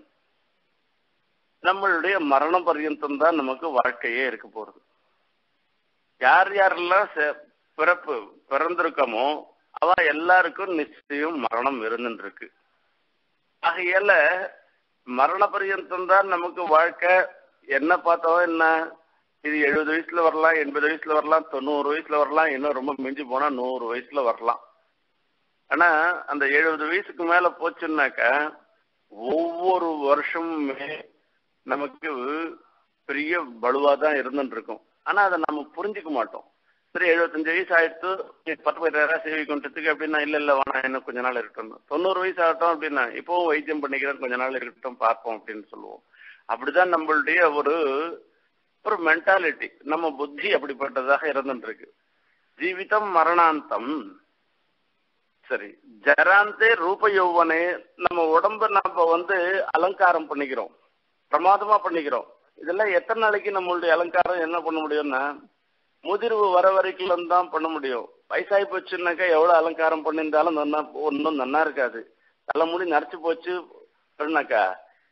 நம்மளுடைய மரணம் பர்யந்தம் தான் நமக்கு வாழ்க்கையே இருக்க போறது. யார் யாரெல்லாம் பிறந்திருக்கமோ அவ எல்லாருக்கும் நிச்சயம் மரணம் இருந்துருக்கு. ஆகையால மரண பர்யந்தம் தான் நமக்கு வாழ்க்கை. என்ன பார்த்தோம் என்ன, இது 70 வயசுல வரலாம், 80 வயசுல வரலாம், 90 வயசுல வரலாம், இன்னும் ரொம்ப மிஞ்சி போனா 100 வயசுல வரலாம். ஆனா அந்த 70 வயசுக்கு மேல போச்சுன்னாக்க ஒவ்வொரு வருஷமுமே நமக்கு பெரிய பலுவாதான் இருந்துட்டு இருக்கும். ஆனா அதை நம்ம புரிஞ்சுக்க மாட்டோம். சரி 75 வயசு ஆயிடுத்து 10 சேவை கொண்டதுக்கு அப்படின்னா இல்ல வேணாம் இன்னும் கொஞ்ச நாள் இருக்கட்டும். 90 வயசு ஆகட்டும் அப்படின்னா இப்பவும் வைத்தியம் பண்ணிக்கிறேன், கொஞ்ச நாள் இருக்கட்டும் பார்ப்போம் அப்படின்னு சொல்லுவோம். அப்படிதான் நம்மளுடைய ஒரு மென்டாலிட்டி, நம்ம புத்தி அப்படிப்பட்டதாக இருந்துட்டு இருக்கு. ஜீவிதம் மரணாந்தம். சரி, ஜராந்தே ரூப யௌவனே, நம்ம உடம்ப நாம அலங்காரம் பண்ணிக்கிறோம், பிரமாதமா பண்ணிக்கிறோம். இதெல்லாம் எத்தனை நாளைக்கு நம்மளுடைய அலங்காரம் என்ன பண்ண முடியும்னா, முதிர்வு வர வரைக்கும் தான் பண்ண முடியும். வயசாகி போச்சுன்னாக்கா எவ்வளவு அலங்காரம் பண்ணியிருந்தாலும் ஒன்றும் நன்னா இருக்காது. தலைமுடி நரைச்சு போச்சு அப்படின்னாக்கா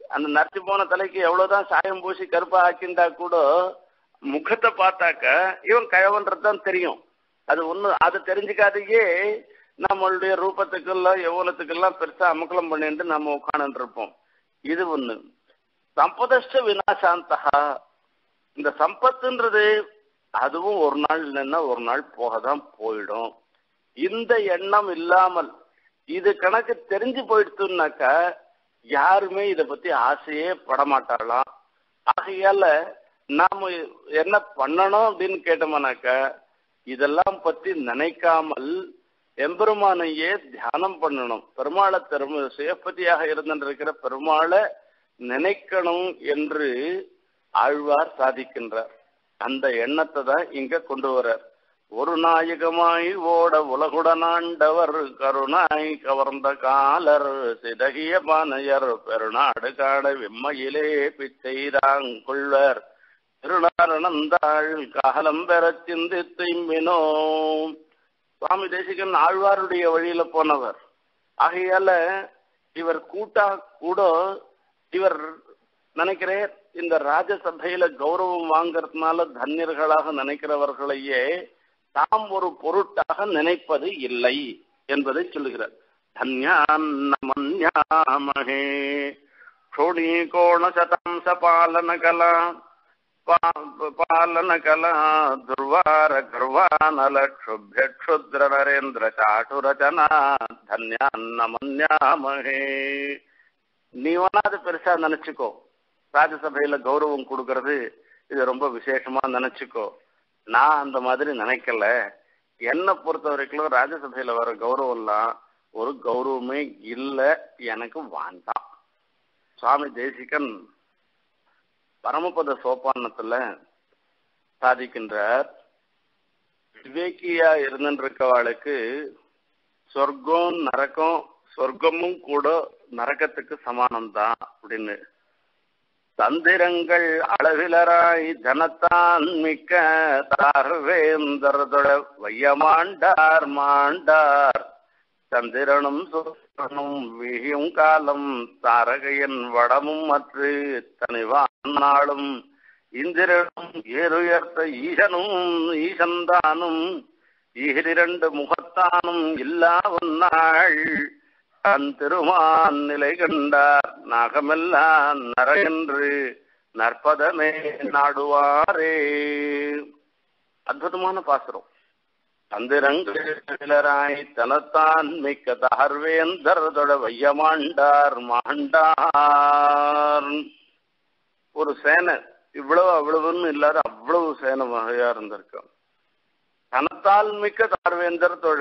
அந்த நரைச்சு போன தலைக்கு எவ்வளவுதான் சாயம் பூசி கருப்பா ஆக்கிண்டா கூட முகத்தை பார்த்தாக்க இவன் கழவன்றதுதான் தெரியும். அது ஒண்ணு அது தெரிஞ்சுக்காதையே நம்மளுடைய ரூபத்துக்கெல்லாம் எவ்வளவுக்கெல்லாம் பெருசா அமுக்கலம் பண்ணிட்டு நம்ம உட்கார்ந்து இருப்போம். இது ஒண்ணு. சம்பதஷ்ட விநாசாந்தகா, இந்த சம்பத்துன்றது அதுவும் ஒரு நாள் இல்லைன்னா ஒரு நாள் போகதான் போயிடும். இந்த எண்ணம் இல்லாமல் இது கணக்கு தெரிஞ்சு போயிடுச்சுன்னாக்கா யாருமே இதை பத்தி ஆசையே படமாட்டாரலாம். ஆகையால நாம என்ன பண்ணணும் அப்படின்னு கேட்டோம்னாக்கா இதெல்லாம் பத்தி நினைக்காமல் எம்பெருமானையே தியானம் பண்ணணும். பெருமாளை சுயப்பதியாக இருந்திருக்கிற பெருமாளை நினைக்கணும் என்று ஆழ்வார் சாதிக்கின்றார். அந்த எண்ணத்தை தான் இங்க கொண்டு வர்றார். ஒரு நாயகமாய் ஓட உலகுடனாண்டவர் கருணாய் கவர்ந்த காலர் சிதகிய பானையர் பெருநாடு காட விம்மையிலே பிச்சைதாங்கொள்வர் திருநாரணந்தாள் காலம் பெற சிந்தித்திமினோ. சுவாமி தேசிகன் ஆழ்வாருடைய வழியில போனவர். ஆகையால இவர் கூட்டா கூட இவர் நினைக்கிறேன் இந்த ராஜசபையில கௌரவம் வாங்கறதுனால தன்யர்களாக நினைக்கிறவர்களையே தாம் ஒரு பொருட்டாக நினைப்பது இல்லை என்பதை சொல்லுகிறார். தன்யாமஹே ஷோணி கோண சதம்ச பாலன கலா துர்வார கர்வானல க்ஷுத்ர நரேந்திர சாட்டு ரச்சனா தன்யாமஹே. நீ வேணா அது பெருசா நினைச்சுக்கோ, ராஜசபையில கௌரவம் கொடுக்கறது இது ரொம்ப விசேஷமா நினைச்சுக்கோ. நான் அந்த மாதிரி நினைக்கல. என்னை பொறுத்த வரைக்கும் ராஜசபையில வர கௌரவம்லாம் ஒரு கௌரவமே இல்லை, எனக்கு வேண்டாம். சுவாமி தேசிகன் பரமபத சோபானத்துல சாதிக்கின்றார். விவேக்கியா இருந்திருக்கவாளுக்கு சொர்க்கம் நரக்கம், சொர்க்கமும் கூட நரக்கத்துக்கு சமானம்தான் அப்படின்னு. தந்திரங்கள் அளவிலராய் தனத்தான் மிக்க தார்வேந்தரதொட வையமாண்டார் மாண்டார் சந்திரனும் சுரனும் விழியும் காலம் தாரகையின் வடமும் மற்று தனிவான் நாளும் இந்திரனும் ஏறுயர்த்த ஈசனும் ஈசந்தானும் ஈரிரண்டு முகத்தானும் இல்லா ஒன்னாள் தன் திருமான் நிலை கண்டார் நாகமெல்லாம் நரகென்று நற்பதமே நாடுவாரே. அற்புதமான பாசுரம். தந்திரங்களாய் தனத்தான் மிக்க தார்வேந்தரதொட வையமாண்டார் மாண்டார். ஒரு சேனை இவ்வளவு அவ்வளவுன்னு இல்லாத அவ்வளவு சேனை வகையா இருந்திருக்கும். தனத்தால் மிக்க தார்வேந்தர் தொழ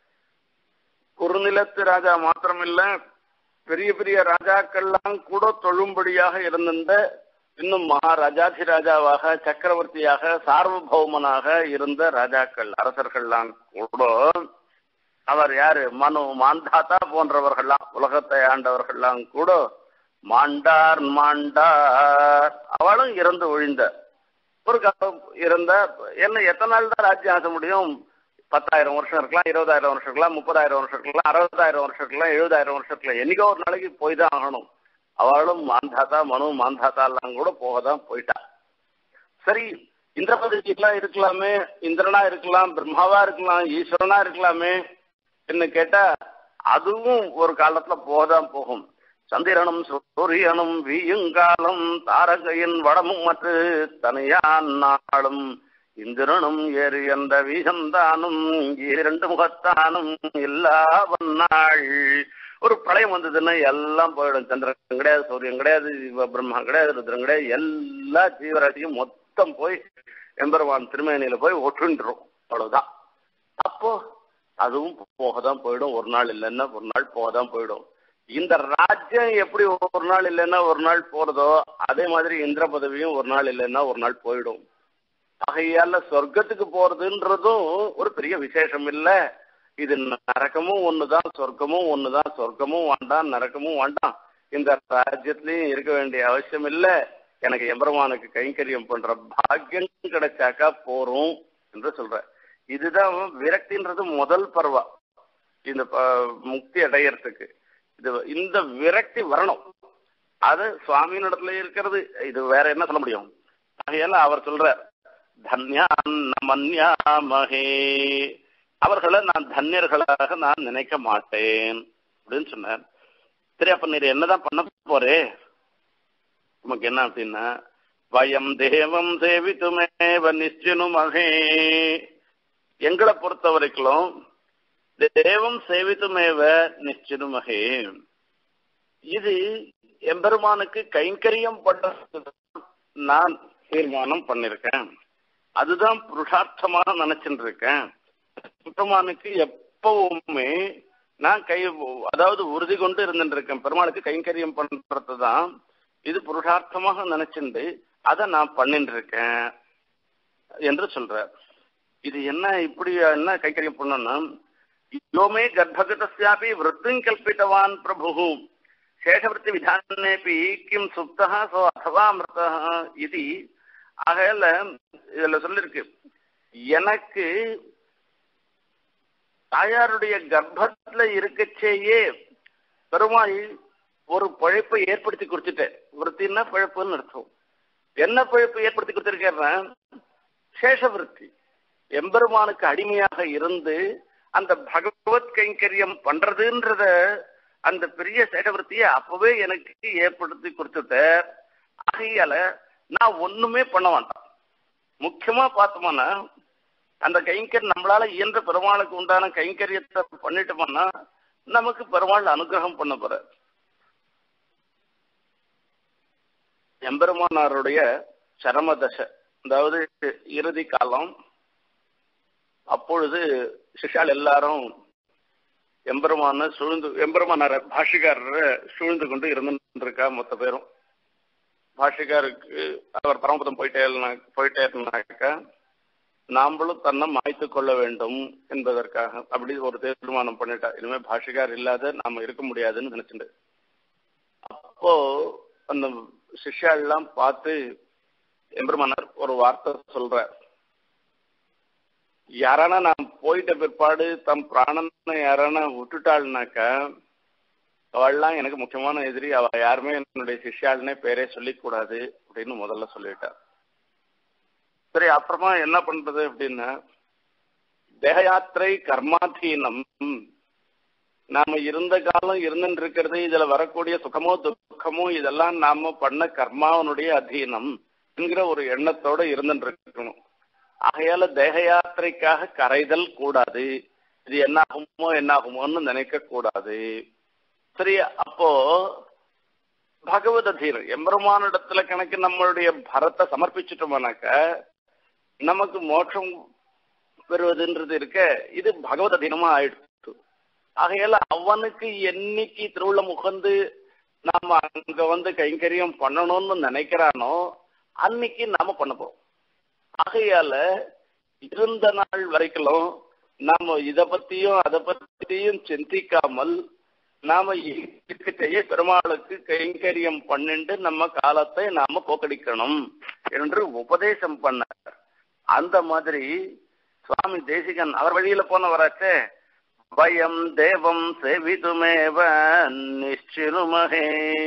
குறுநிலத்து ராஜா மாத்திரமில்ல, பெரிய பெரிய ராஜாக்கள்லாம் கூட தொழும்படியாக இருந்த இன்னும் மகாராஜாதிராஜாவாக சக்கரவர்த்தியாக சார்வபௌமனாக இருந்த ராஜாக்கள் அரசர்கள்லாம் கூட அவர் யாரு மனு மாந்தாத்தா போன்றவர்கள்லாம் உலகத்தை ஆண்டவர்கள்லாம் கூட மாண்டார் மாண்டார் அவளும் இறந்து ஒழிந்த ஒரு காலம் இருந்த. என்ன எத்தனை நாள் தான் ராஜ்யம் ஆக முடியும்? 10,000 வருஷம் இருக்கலாம், 20,000 வருஷம் இருக்கலாம், 30,000 வருஷம் இருக்கலாம், 60,000 வருஷம் இருக்கலாம், 70,000 வருஷம் இருக்கலாம். என்னைக்கோ ஒரு நாளைக்கு போய் தான் ஆகணும். அவளும் மாந்தாத்தா மனு மாந்தாத்தா எல்லாம் கூட போகதான் போயிட்டா. சரி, இந்திர பதவிக்கெல்லாம் இருக்கலாமே, இந்திரனா இருக்கலாம், பிரம்மாவா இருக்கலாம், ஈஸ்வரனா இருக்கலாமே என்ன கேட்டா அதுவும் ஒரு காலத்துல போகதான் போகும். சந்திரனும் சூரியனும் வீயுங்காலம் தாரகையின் வடமும் மற்ற தனியான் நாளும் இந்திரனும் ஏறு என்ற வீசந்தானும் இரண்டு முகத்தானும் எல்லா வன்னாள். ஒரு பிரளயம் வந்ததுன்னா எல்லாம் போயிடும். சந்திரன் கிடையாது, சூரியன் கிடையாது, பிரம்மா கிடையாது, ருத்ரன் கிடையாது, எல்லா ஜீவராசியும் மொத்தம் போய் எம்பெருமான் திருமேனியில போய் ஒற்றுன்றோம். அவ்வளவுதான். அப்போ அதுவும் போகதான் போயிடும். ஒரு நாள் இல்லைன்னா ஒரு நாள் போகதான் போயிடும். இந்த ராஜ்யம் எப்படி ஒரு நாள் இல்லைன்னா ஒரு நாள் போறதோ அதே மாதிரி இந்திர பதவியும் ஒரு நாள் இல்லைன்னா ஒரு நாள் போயிடும். ஆகையால சொர்க்கத்துக்கு போறதுன்றதும் ஒரு பெரிய விசேஷம் இல்லை. இது நரக்கமும் ஒண்ணுதான், சொர்க்கமும் ஒண்ணுதான். சொர்க்கமும் வேண்டாம், நரக்கமும் வேண்டாம். இந்த ராஜ்யத்திலையும் இருக்க வேண்டிய அவசியம் இல்லை. எனக்கு எம்பெருமானுக்கு கைங்கரியம் பண்ற பாக்கியம் கிடைச்சாக்கா போறோம் என்று சொல்ற. இதுதான் விரக்தின்றது முதல் பருவா இந்த முக்தி அடையறதுக்கு. இந்த விரக்தி வரணும். அது சுவாமியின் இடத்துல இருக்கிறது. இது வேற என்ன சொல்ல முடியும்? ஆகையால அவர் சொல்ற தன்யாமஹே, அவர்களை நான் தன்யர்களாக நான் நினைக்க மாட்டேன் அப்படின்னு சொன்னார். சரி, அப்ப நீர் என்னதான் பண்ண போறே? நமக்கு என்ன அப்படின்னா, வயம் தேவம் சேவித்துமேவ நிச்சினுமஹே, எங்களை பொறுத்த வரைக்கும் தேவம் சேவித்துமேவ நிச்சினுமஹே, இது எம்பெருமானுக்கு கைங்கரியம் பண்றது நான் தீர்மானம் பண்ணிருக்கேன். அதுதான் புருஷார்த்தமாக நினைச்சுட்டு இருக்கேன். பெருமானுக்கு எப்பவுமே நான் அதாவது உறுதி கொண்டு இருந்துட்டு இருக்கேன். பெருமாளுக்கு கைங்கரியம் பண்றதுதான் இது புருஷார்த்தமாக நினைச்சுண்டு அதை நான் பண்ணிட்டு இருக்கேன் என்று சொல்ற. இது என்ன இப்படி என்ன கைங்கரியம் பண்ணணும்னா, யோமே கர்ப்பகதஸ்யாபி விருத்திங் கல்பித்தவான் பிரபு சேஷவருத்தி விதானேபி கிம் சுப்தா சோ அதவா அமிர்தா இது. ஆகையில இதுல சொல்லிருக்கு, எனக்கு தாயாருடைய கர்ப்பத்துல இருக்கச்சேயே பெருமாள் ஒரு பழைப்பை ஏற்படுத்தி கொடுத்துட்டேன். விருத்தின்னா பழைப்புன்னு அர்த்தம். என்ன பழைப்பு ஏற்படுத்தி கொடுத்திருக்கேன்னா, சேஷவிருத்தி, எம்பெருமானுக்கு அடிமையாக இருந்து அந்த பகவத் கைங்கரியம் பண்றதுன்றத அந்த பெரிய சேஷவிருத்தியை அப்பவே எனக்கு ஏற்படுத்தி கொடுத்துட்ட. ஆகையால நான் ஒண்ணுமே பண்ண வேண்டாம். முக்கியமா பார்த்தோம்னா, அந்த கைங்கரியம் நம்மளால இயன்ற பெருமாளுக்கு உண்டான கைங்கரியத்தை பண்ணிட்டோம்னா நமக்கு பெருமாள் அனுகிரகம் பண்ண போற. எம்பெருமானாருடைய சரமதசை, அதாவது இறுதி காலம். அப்பொழுது சிஷ்யால் எல்லாரும் எம்பெருமானார பாஷிகாரரை சூழ்ந்து கொண்டு இருந்துருக்கா. மொத்த பேரும் பாஷிகாருக்கு அவர் பரமபதம் போயிட்டே இருந்தாக்கா நாம்பளும் தன்னை மாய்த்து கொள்ள வேண்டும் என்பதற்காக அப்படி ஒரு தீர்மானம் பண்ணிட்டா. இனிமே பாஷிகார் இல்லாத நாம இருக்க முடியாதுன்னு நினைச்சுட்டு, அப்போ அந்த சிஷ்யாலாம் பார்த்து எம்பெருமானார் ஒரு வார்த்தை சொல்ற, யாரானா நான் போயிட்ட பிற்பாடு தம் பிராணனை யாரானா விட்டுட்டாள்னாக்கா அவள்லாம் எனக்கு முக்கியமான எதிரி, அவ யாருமே என்னுடைய சிஷ்யாள்னே பேரே சொல்லிக்கூடாது அப்படின்னு முதல்ல சொல்லிட்டார். சரி, அப்புறமா என்ன பண்றது அப்படின்னா, தேக யாத்திரை கர்மாதீனம், நாம இருந்த காலம் இருந்துட்டு இருக்கிறது, இதுல வரக்கூடிய சுகமோ துக்கமோ இதெல்லாம் நாம பண்ண கர்மாவனுடைய அதீனம் என்கிற ஒரு எண்ணத்தோட இருந்துட்டு இருக்கணும். ஆகையால தேக யாத்திரைக்காக கரைதல் கூடாது. இது என்னாகுமோன்னு நினைக்க கூடாது. சரி, அப்போ பகவத் அதீனம் எம்பெருமானிடத்துல கணக்கு நம்மளுடைய பரத்தை சமர்ப்பிச்சுட்டோம்னாக்க நமக்கு மோட்சம் பெறுவதுன்றது இருக்க, இது பகவத் அதீனமா ஆயிடுச்சு. ஆகையால அவனுக்கு என்னைக்கு திருவுள்ள முகந்து நாம அங்க கைங்கரியம் பண்ணணும்னு நினைக்கிறானோ அன்னைக்கு நாம பண்ண போறோம். ஆகையால இருந்த நாள் வரைக்கும் நாம இதை பத்தியும் அதை பத்தியும் சிந்திக்காமல் நாம செய்ய பெருமாளுக்கு கைங்கரியம் பண்ணிட்டு நம்ம காலத்தை நாம போக்கடிக்கணும் என்று உபதேசம் பண்ணார். அந்த மாதிரி சுவாமி தேசிகன் அவர் வழியில போனவராச்சே, வயம் தேவம் சேவிதுமேவ நிச்சினுமஹே.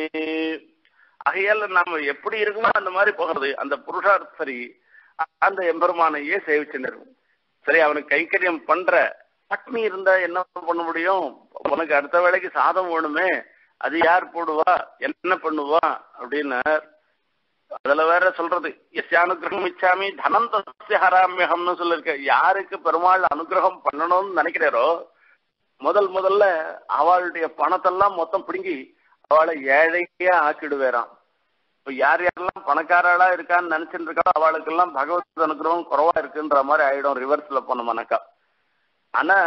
ஆகையால நாம எப்படி இருக்குமோ அந்த மாதிரி போகிறது. அந்த புருஷார்த்தரி அந்த எம்பெருமானையே சேவிச்சுன்னு இருக்கும். சரி, அவனுக்கு கைங்கரியம் பண்ற பட்னி இருந்தா என்ன பண்ண முடியும்? உனக்கு அடுத்த வேளைக்கு சாதம் வேணுமே, அது யார் போடுவா, என்ன பண்ணுவா அப்படின்னு அதுல வேற சொல்றது, எஸ்யானுகிரகம் இச்சாமி தனம் தஸ்ய ஹராமியகம்னு சொல்லிருக்க. யாருக்கு பெருமாள் அனுகிரகம் பண்ணணும்னு நினைக்கிறாரோ முதல்ல அவளுடைய பணத்தெல்லாம் மொத்தம் பிடுங்கி அவளை ஏழையா ஆக்கிடுவேறான். இப்ப யாரெல்லாம் பணக்காரளா இருக்கான்னு நினைச்சுட்டு இருக்கா அவளுக்கெல்லாம் பகவத் அனுகிரகம் குறைவா இருக்குன்ற மாதிரி ஆயிடும் ரிவர்ஸ்ல போனோம்னாக்கா. ஆனா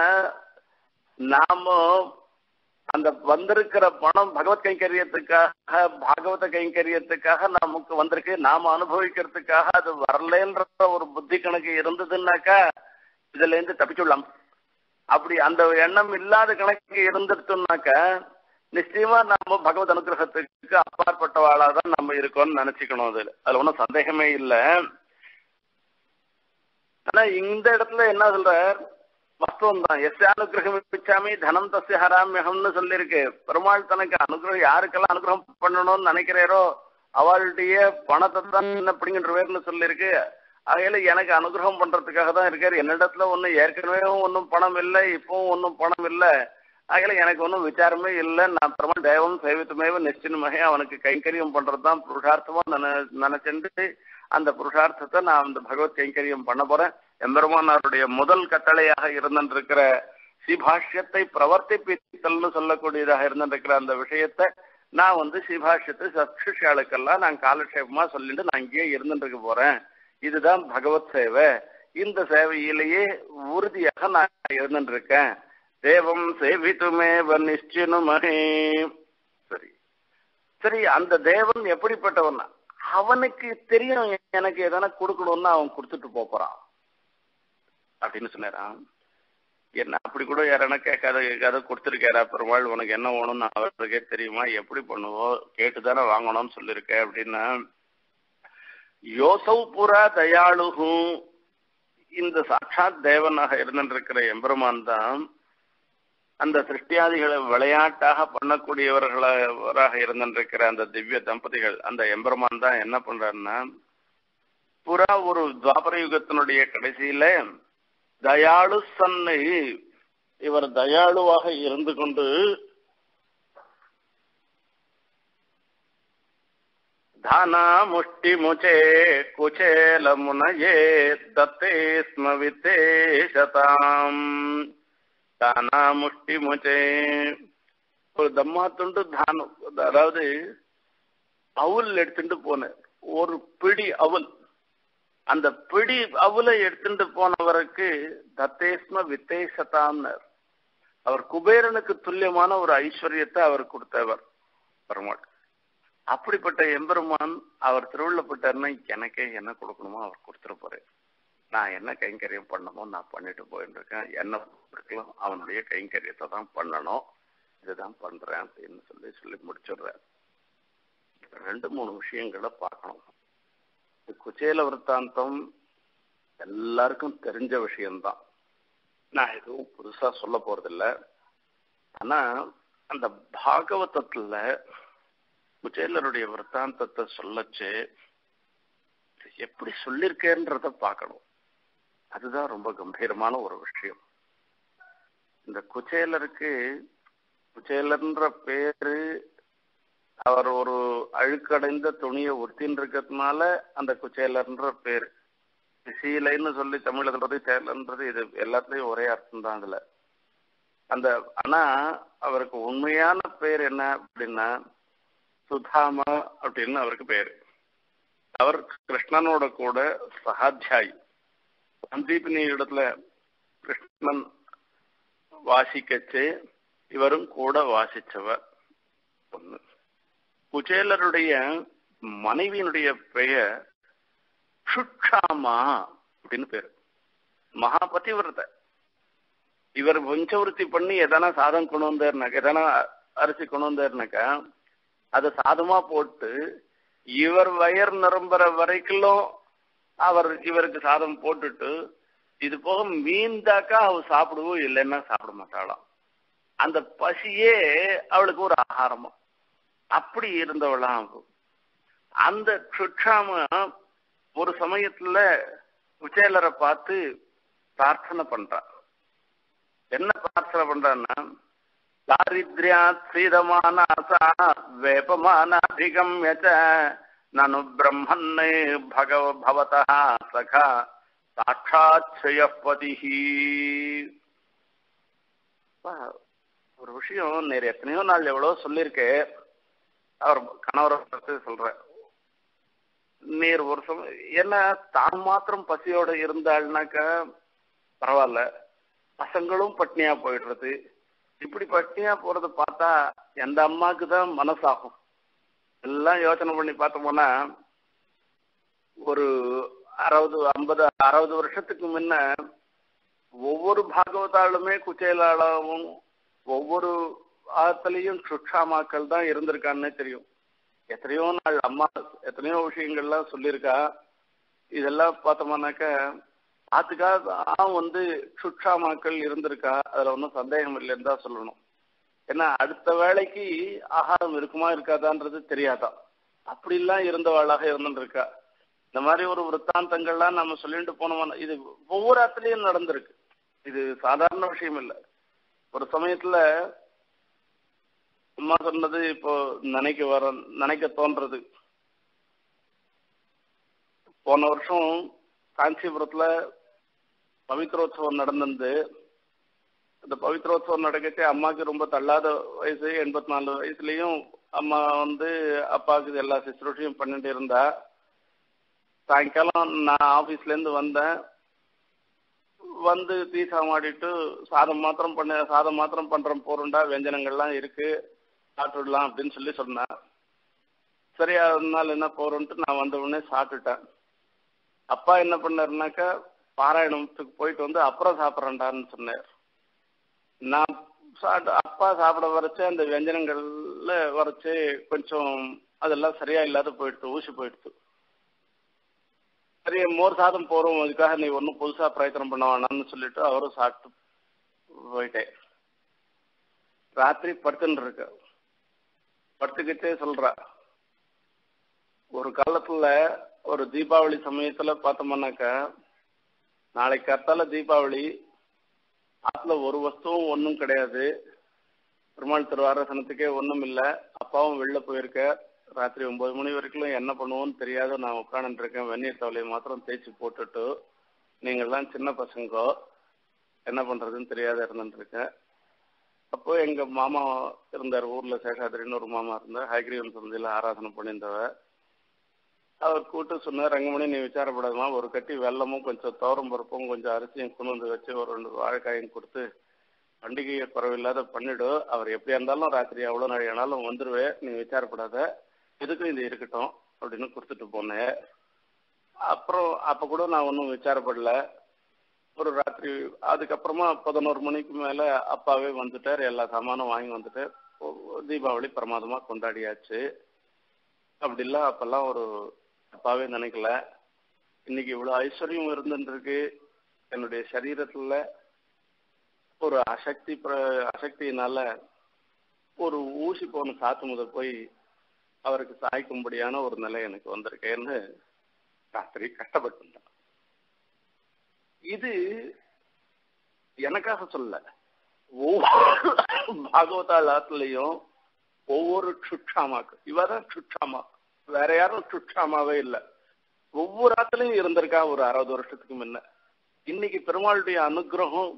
நாம அந்த வந்திருக்கிற பணம் பகவத் கைங்கரியத்துக்காக பாகவத கைங்கரியத்துக்காக நமக்கு வந்திருக்கு, நாம அனுபவிக்கிறதுக்காக அது வரலன்ற ஒரு புத்தி கணக்கு இருந்ததுன்னாக்கா இதுல இருந்து தப்பிச்சுடலாம். அப்படி அந்த எண்ணம் இல்லாத கணக்கு இருந்துட்டோம்னாக்கா நிச்சயமா நம்ம பகவத் அனுகிரகத்துக்கு அப்பாற்பட்டவாளாதான் நம்ம இருக்கோம்னு நினைச்சுக்கணும். அதுல ஒன்றும் சந்தேகமே இல்லை. ஆனா இந்த இடத்துல என்ன சொல்ற, வாஸ்தவம் தான். எஸ் அனுகிரகம் பிச்சாமி தனம் தஸ்ய ஹராமியகம்னு சொல்லியிருக்கு. பெருமாள் தனக்கு அனுகிரகம் யாருக்கெல்லாம் அனுகிரகம் பண்ணணும்னு நினைக்கிறாரோ அவளுடைய பணத்தை தான் அப்படிங்கின்றவேர்னு சொல்லியிருக்கு. ஆகையில எனக்கு அனுகிரகம் பண்றதுக்காக தான் இருக்காரு. என்னிடத்துல ஒன்னும் ஏற்கனவே ஒன்னும் பணம் இல்லை, இப்பவும் ஒன்னும் பணம் இல்லை. ஆகையில எனக்கு ஒன்றும் விசாரமே இல்லை. நான் பெருமாள் தேவம் சைவத்துமேவ நிச்சயமே அவனுக்கு கைங்கரியம் பண்றதுதான் புருஷார்த்தமா நினைச்சுட்டு அந்த புருஷார்த்தத்தை நான் அந்த பகவத் கைங்கரியம் பண்ண போறேன். எம்பெருமானாருடைய முதல் கட்டளையாக இருந்திருக்கிற ஸ்ரீபாஷ்யத்தை பிரவர்த்திப்பித்தல்னு சொல்லக்கூடியதாக இருந்திருக்கிற அந்த விஷயத்தை நான் ஸ்ரீபாஷ்யத்தை சப்ஷிஷாளுக்கெல்லாம் நான் காலக்ஷேபமா சொல்லிட்டு நான் இங்கேயே இருந்துட்டு போறேன். இதுதான் பகவத் சேவை. இந்த சேவையிலேயே உறுதியாக நான் இருந்துட்டு இருக்கேன். தேவம் சேவித்துமேவ நிச்சினுமஹே. சரி சரி, அந்த தேவன் எப்படிப்பட்டவன்? அவனுக்கு தெரியும் எனக்கு எதனா கொடுக்கணும்னு அவன் கொடுத்துட்டு போறான் அப்படின்னு சொன்னாரான். என்ன அப்படி கூட யாரனா கேட்காத கொடுத்துருக்காரா? பெருமாள் உனக்கு என்ன வேணும்னு அவருக்கே தெரியுமா? எப்படி பண்ணுவோம்? கேட்டுதானே வாங்கணும்னு சொல்லியிருக்க அப்படின்னா, யோசௌ புரா தயாளுகும், இந்த சாட்சாத் தேவனாக இருந்திருக்கிற எம்பெருமான் தான் அந்த சிருஷ்டியாதிகளை விளையாட்டாக பண்ணக்கூடியவர்களாக இருந்திருக்கிற அந்த திவ்ய தம்பதிகள், அந்த எம்பெருமான் தான் என்ன பண்றாருன்னா, புறா ஒரு துவாபர யுகத்தினுடைய கடைசியில தயாளு சன்னை, இவர் தயாளுவாக இருந்து கொண்டு தானா முஷ்டி முச்சே குச்சேல முனையே தத்தே ஸ்ம வித்தேஷதாம். தானா முஷ்டி முச்சே, ஒரு தம்மா துண்டு தானம், அதாவது அவுல் எடுத்துட்டு போன ஒரு பிடி அவுல், அந்த பிடி அவுலை எடுத்துட்டு போனவருக்கு தத்தேஸ்ம வித்தேஷதாம்னர், அவர் குபேரனுக்கு துல்லியமான ஒரு ஐஸ்வர்யத்தை அவர் கொடுத்தவர் பெருமாள். அப்படிப்பட்ட எம்பெருமான் அவர் திருவிழப்பட்டார்னா எனக்கே என்ன கொடுக்கணுமோ அவர் கொடுத்துட போறேன். நான் என்ன கைங்கரியம் பண்ணணுமோ நான் பண்ணிட்டு போயிட்டு இருக்கேன். என்ன இருக்கலாம் அவனுடைய கைங்கரியத்தை தான் பண்ணணும், இதுதான் பண்றேன் அப்படின்னு சொல்லி முடிச்சிடுறேன். 2-3 விஷயங்களை பார்க்கணும். குச்சேல விருத்தாந்தம் எல்லாருக்கும் தெரிஞ்ச விஷயம்தான், நான் எதுவும் புதுசா சொல்ல போறதில்ல. ஆனா அந்த பாகவதத்துல குச்சேலருடைய விருத்தாந்தத்தை சொல்லச்சு எப்படி சொல்லிருக்கேன்றத பார்க்கணும். அதுதான் ரொம்ப கம்பீரமான ஒரு விஷயம். இந்த குச்சேலருக்கு, குச்சேலர்ன்ற பேரு அவர் ஒரு அழுக்கடைந்த துணியை உடுத்தின்னு இருக்கிறதுனால அந்த குச்சேலர்ன்ற பேரு. சீலைன்னு சொல்லி தமிழ்ன்றது சேலன்றது இது எல்லாத்துலயும் ஒரே அர்த்தம் தான் அதுல. அந்த ஆனா அவருக்கு உண்மையான பேர் என்ன அப்படின்னா சுதாமா அப்படின்னு அவருக்கு பேரு. அவர் கிருஷ்ணனோட கூட சகாத்தியாயி. சந்தீபினி இடத்துல கிருஷ்ணன் வாசிக்கச்சு இவரும் கூட வாசிச்சவர். ஒண்ணு. குச்சேலருடைய மனைவியினுடைய பெயர் சுஷாமா அப்படின்னு பேரு. மகாபதிவிரத. இவர் வஞ்சவருத்தி பண்ணி எதனா சாதம் கொண்டு வந்தாருனாக்க, எதனா அரிசி கொண்டு வந்தாருனாக்கா அதை சாதமா போட்டு இவர் வயர் நிரம்புற வரைக்கும் அவர் இவருக்கு சாதம் போட்டுட்டு இது போக மீந்தாக்கா அவள் சாப்பிடுவோம், இல்லைன்னா சாப்பிட மாட்டாளாம். அந்த பசியே அவளுக்கு ஒரு ஆகாரமா. அப்படி இருந்தவளாம். அந்த சுஷாம ஒரு சமயத்துல குச்சேலரை பார்த்து பிரார்த்தனை பண்றான். என்ன பிரார்த்தனை பண்றான்னா, தாரித்ரியாத் சீதமானாசா வேபமானாதிகம்யச நனு பிரம்மன்னே பவதா சகா சாட்சாத்யபதிஹி. ஒரு விஷயம் நேர் எத்தனையோ நாள் எவ்வளவு சொல்லியிருக்கே, அவர் கணவரை பற்றி சொல்ற. நீர் ஒரு என்ன தான் மாத்திரம் பசியோட இருந்தாள்னாக்கா பரவாயில்ல, பசங்களும் பட்னியா போயிடுறது. இப்படி பட்னியா போறதை பார்த்தா எந்த அம்மாவுக்கு தான் மனசாகும். எல்லாம் யோசனை பண்ணி பார்த்தோம்னா ஒரு 60 வருஷத்துக்கு முன்ன ஒவ்வொரு பாகவதாலுமே குச்சேலாவும் ஒவ்வொரு ஆத்துலயும் சுஷாமாக்கள் தான் இருந்திருக்கான்னு தெரியும். எத்தனையோ நாள் அம்மா எத்தனையோ விஷயங்கள்லாம் சொல்லியிருக்கா. இதெல்லாம் பார்த்தோம்னாக்க அதுக்காக சுட்சாமாக்கள் இருந்திருக்கா, அதுல ஒன்றும் சந்தேகம் இல்லைன்னு தான் சொல்லணும். ஏன்னா அடுத்த வேளைக்கு ஆகாரம் இருக்குமா இருக்காதான்றது தெரியாதான். அப்படிலாம் இருந்தவாளாக இருந்துருக்கா. இந்த மாதிரி ஒரு விற்த்தாந்தங்கள்லாம் நம்ம சொல்லிட்டு போனோம். இது ஒவ்வொரு இடத்துலயும் நடந்திருக்கு. இது சாதாரண விஷயம் இல்லை. ஒரு சமயத்துல அம்மா சொன்னது இப்போ நினைக்க தோன்றது. போன வருஷம் காஞ்சிபுரத்துல பவித்ரோத்சவம் நடந்தது. அந்த பவித்ரோத்சவம் நடக்கச்சே அம்மாவுக்கு ரொம்ப தள்ளாத வயசு, 84 வயசுலயும் அம்மா அப்பாவுக்கு எல்லா சிசுரூஷையும் பண்ணிட்டு இருந்தா. சாயங்காலம் நான் ஆபீஸ்ல இருந்து வந்தேன். தீசா மாடிட்டு சாதம் மாத்திரம் பண்றோம் போறோம்டா, வெஞ்சனங்கள்லாம் இருக்கு சாப்பிட்டுடலாம் அப்படின்னு சொல்லி சொன்னேன். சரியா அதனால என்ன போறோன்ட்டு நான் வந்த உடனே சாப்பிட்டுட்டேன். அப்பா என்ன பண்ணாருனாக்கா, பாராயணத்துக்கு போயிட்டு அப்புறம் சாப்பிட்றேன்டான்னு சொன்னார். நான் அப்பா சாப்பிட வரைச்சு அந்த வெஞ்சனங்கள்ல வரைச்சு கொஞ்சம் அதெல்லாம் சரியா இல்லாத போயிடுச்சு, ஊசி போயிடுச்சு. சரி மோர் சாதம் போறோம், அதுக்காக நீ ஒன்றும் புதுசா பிரயத்தனம் பண்ண வேணாம்னு சொல்லிட்டு அவரும் சாப்பிட்டு போயிட்டேன். ராத்திரி படுத்துன்னு இருக்க, படுத்துக்கிட்டே சொல்றா, ஒரு காலத்துல ஒரு தீபாவளி சமயத்துல பார்த்தோம்னாக்கா, நாளைக்கு காத்தால தீபாவளி, ஆத்துல ஒரு வஸ்துவும் ஒன்றும் கிடையாது, பெருமாள் திருவாரசனத்துக்கே ஒன்றும் இல்லை, அப்பாவும் வெளில போயிருக்க, ராத்திரி 9 மணி வரைக்கும் என்ன பண்ணுவோன்னு தெரியாத நான் உட்காந்துட்டு இருக்கேன். வெந்நீர் தவளையை மாத்திரம் தேய்ச்சி போட்டுட்டு நீங்கள்லாம் சின்ன பசங்கோ என்ன பண்றதுன்னு தெரியாத இருந்துட்டு இருக்கேன். அப்போ எங்க மாமா இருந்தார் ஊர்ல, சேஷாதிரின்னு ஒரு மாமா இருந்தார், ஹைகிரீவன் சந்தையில ஆராதனை பண்ணியிருந்தவர். அவர் கூட்டு சொன்னார், ரங்கமணி நீ விசாரப்படாதமா, ஒரு கட்டி வெள்ளமும் கொஞ்சம் தோரம் பருப்பும் கொஞ்சம் அரிசியும் கொண்டு வச்சு ஒரு 2 வாழைக்காயும் கொடுத்து பண்டிகையை குறைவில்லாத பண்ணிடு, அவர் எப்படியா இருந்தாலும் ராத்திரி அவ்வளோ நாள் ஆனாலும் வந்துடுவேன், நீ விசாரப்படாத, எதுக்கும் இது இருக்கட்டும் அப்படின்னு கொடுத்துட்டு போனேன். அப்புறம் அப்போ கூட நான் ஒன்றும் விசாரப்படல. ஒரு ராத்திரி அதுக்கப்புறமா 11 மணிக்கு மேலே அப்பாவே வந்துட்டார், எல்லா சாமானும் வாங்கி வந்துட்டு தீபாவளி பிரமாதமாக கொண்டாடியாச்சு. அப்படிலாம் அப்பெல்லாம் ஒரு அப்பாவே நினைக்கல. இன்னைக்கு இவ்வளோ ஐஸ்வர்யம் இருந்துருக்கு என்னுடைய சரீரத்தில். ஒரு அசக்தியினால ஒரு ஊசி போன சாத்து முதல் போய் அவருக்கு சாய்க்கும்படியான ஒரு நிலை எனக்கு வந்திருக்கேன்னு ராத்திரி கஷ்டப்பட்டு. இது எனக்காக சொல்ல, ஒவ்வொரு பாகவதாலயத்திலையும் ஒவ்வொரு சுட்சாமாக்கு இவதான் சுட்சாமா, வேற யாரும் சுட்சாமாவே இல்லை. ஒவ்வொரு ஆத்துலயும் இருந்திருக்கா ஒரு 60 வருஷத்துக்கு முன்ன. இன்னைக்கு பெருமாளுடைய அனுகிரகம்,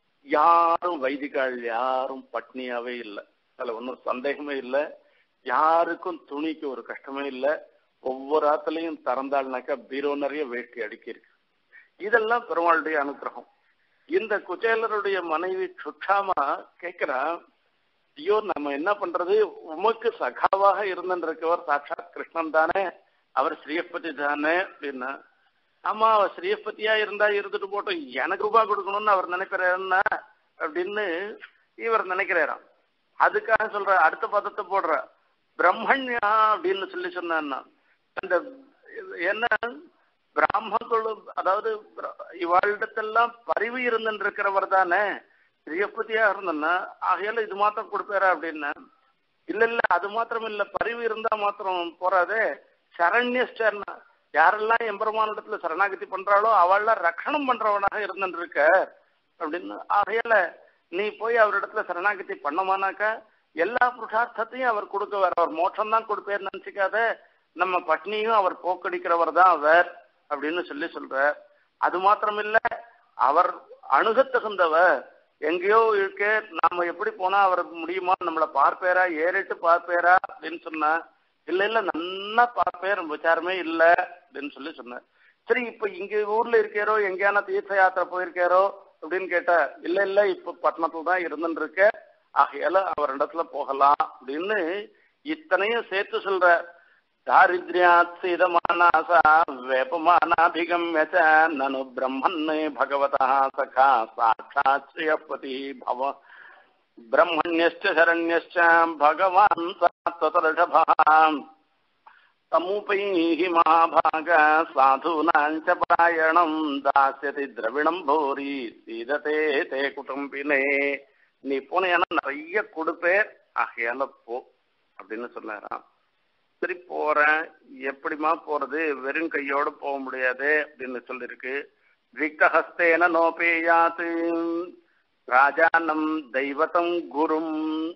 யாரும் வைதிகால் யாரும் பட்னியாவே இல்லை, அதுல ஒன்றும் சந்தேகமே இல்லை. யாருக்கும் துணிக்கு ஒரு கஷ்டமே இல்லை. ஒவ்வொரு ஆத்துலையும் திறந்தாள்னாக்கா பீரோ நிறைய வேட்டி அடுக்கி இருக்கு. இதெல்லாம் பெருமாளுடைய அனுகிரகம். இந்த குச்சேலருடைய மனைவி சுட்சாமா கேட்கிறா, ஐயோ நம்ம என்ன பண்றது, உமக்கு சகாவாக இருந்திருக்கவர் சாட்சாத் கிருஷ்ணன் தானே, அவர் ஸ்ரீயப்பதி தானே அப்படின்னா. ஆமா, அவர் ஸ்ரீயப்பதியா இருந்தா இருந்துட்டு போட்டோம், எனக்கு ரூபாய் கொடுக்கணும்னு அவர் நினைக்கிறாருன்னா அப்படின்னு இவர் நினைக்கிறாராம். அதுக்காக சொல்ற அடுத்த பதத்தை போடுற பிரம்மண்யா அப்படின்னு சொல்லி சொன்னா, அந்த என்ன பிராமணத்தோடு, அதாவது இவாளிடத்தெல்லாம் பரிவு இருந்துருக்கிறவர் தானே, ஸ்ரீயப்பதியா இருந்தன்னா ஆகையால இது மாத்திரம் கொடுப்பாரா அப்படின்னா, இல்ல அது மாத்திரம் இல்ல, பரிவு இருந்தா மாத்திரம் போறாதே, சரண்யஸ்டர்னா யாரெல்லாம் எம்பெருமானிடத்துல சரணாகதி பண்றாளோ அவள்லாம் ரட்சணம் பண்றவனாக இருந்துருக்க அப்படின்னு. ஆகையால நீ போய் அவரிடத்துல சரணாகதி பண்ணமானாக்கா எல்லா புருஷார்த்தத்தையும் அவர் கொடுக்க, அவர் மோட்சம் தான் கொடுப்பேன்னு நினைச்சுக்காத, நம்ம பட்னியும் அவர் போக்கடிக்கிறவர் தான் அவர் அப்படின்னு சொல்லி சொல்ற. அது மாத்திரம் இல்ல, அவர் அணுகத்தகுந்தவர், எங்கேயோ இருக்கே, நாம எப்படி போனா அவர் முடியுமா, நம்மளை பார்ப்பேரா, ஏறிட்டு பார்ப்பேரா அப்படின்னு சொன்னா, இல்ல நல்லா பார்ப்பேர், விசாரமே இல்லை அப்படின்னு சொல்லி சொன்னார். சரி இப்ப இங்க ஊர்ல இருக்காரோ, எங்கேயான தீர்த்த யாத்திரை போயிருக்காரோ அப்படின்னு கேட்டா, இல்ல இப்ப பட்டணத்துல தான் இருந்துட்டு இருக்க, ஆகையால அவர் இடத்துல போகலாம் அப்படின்னு இத்தனையும் சேர்த்து சொல்ற. தாரித்ரியாத் சீதமானாசா வேபமானாபிகம்யச நனு பிரம்மன்னே பகவதா சகா சாட்சாத் ஸ்ரீயப்பதி பவ பிரம்மண்யஸ்ச சரண்யஸ்ச பகவான் சாத்வதர்ஷபா தமுபைஹி மகாபாக சாதுனாஞ்ச பராயணம் தாஸ்யதி திரவிணம் போரி சீததே தே குடும்பினே. நீ போனேன்னா நிறைய கொடுப்பேர், ஆகையால போ அப்படின்னு சொன்னாராம். சரி போறேன், எப்படிமா போறது, வெறும் கையோடு போக முடியாது அப்படின்னு சொல்லிருக்கு. விக்தஹஸ்தேன நோபேயாத் ராஜானம் தெய்வத்தம் குரும்.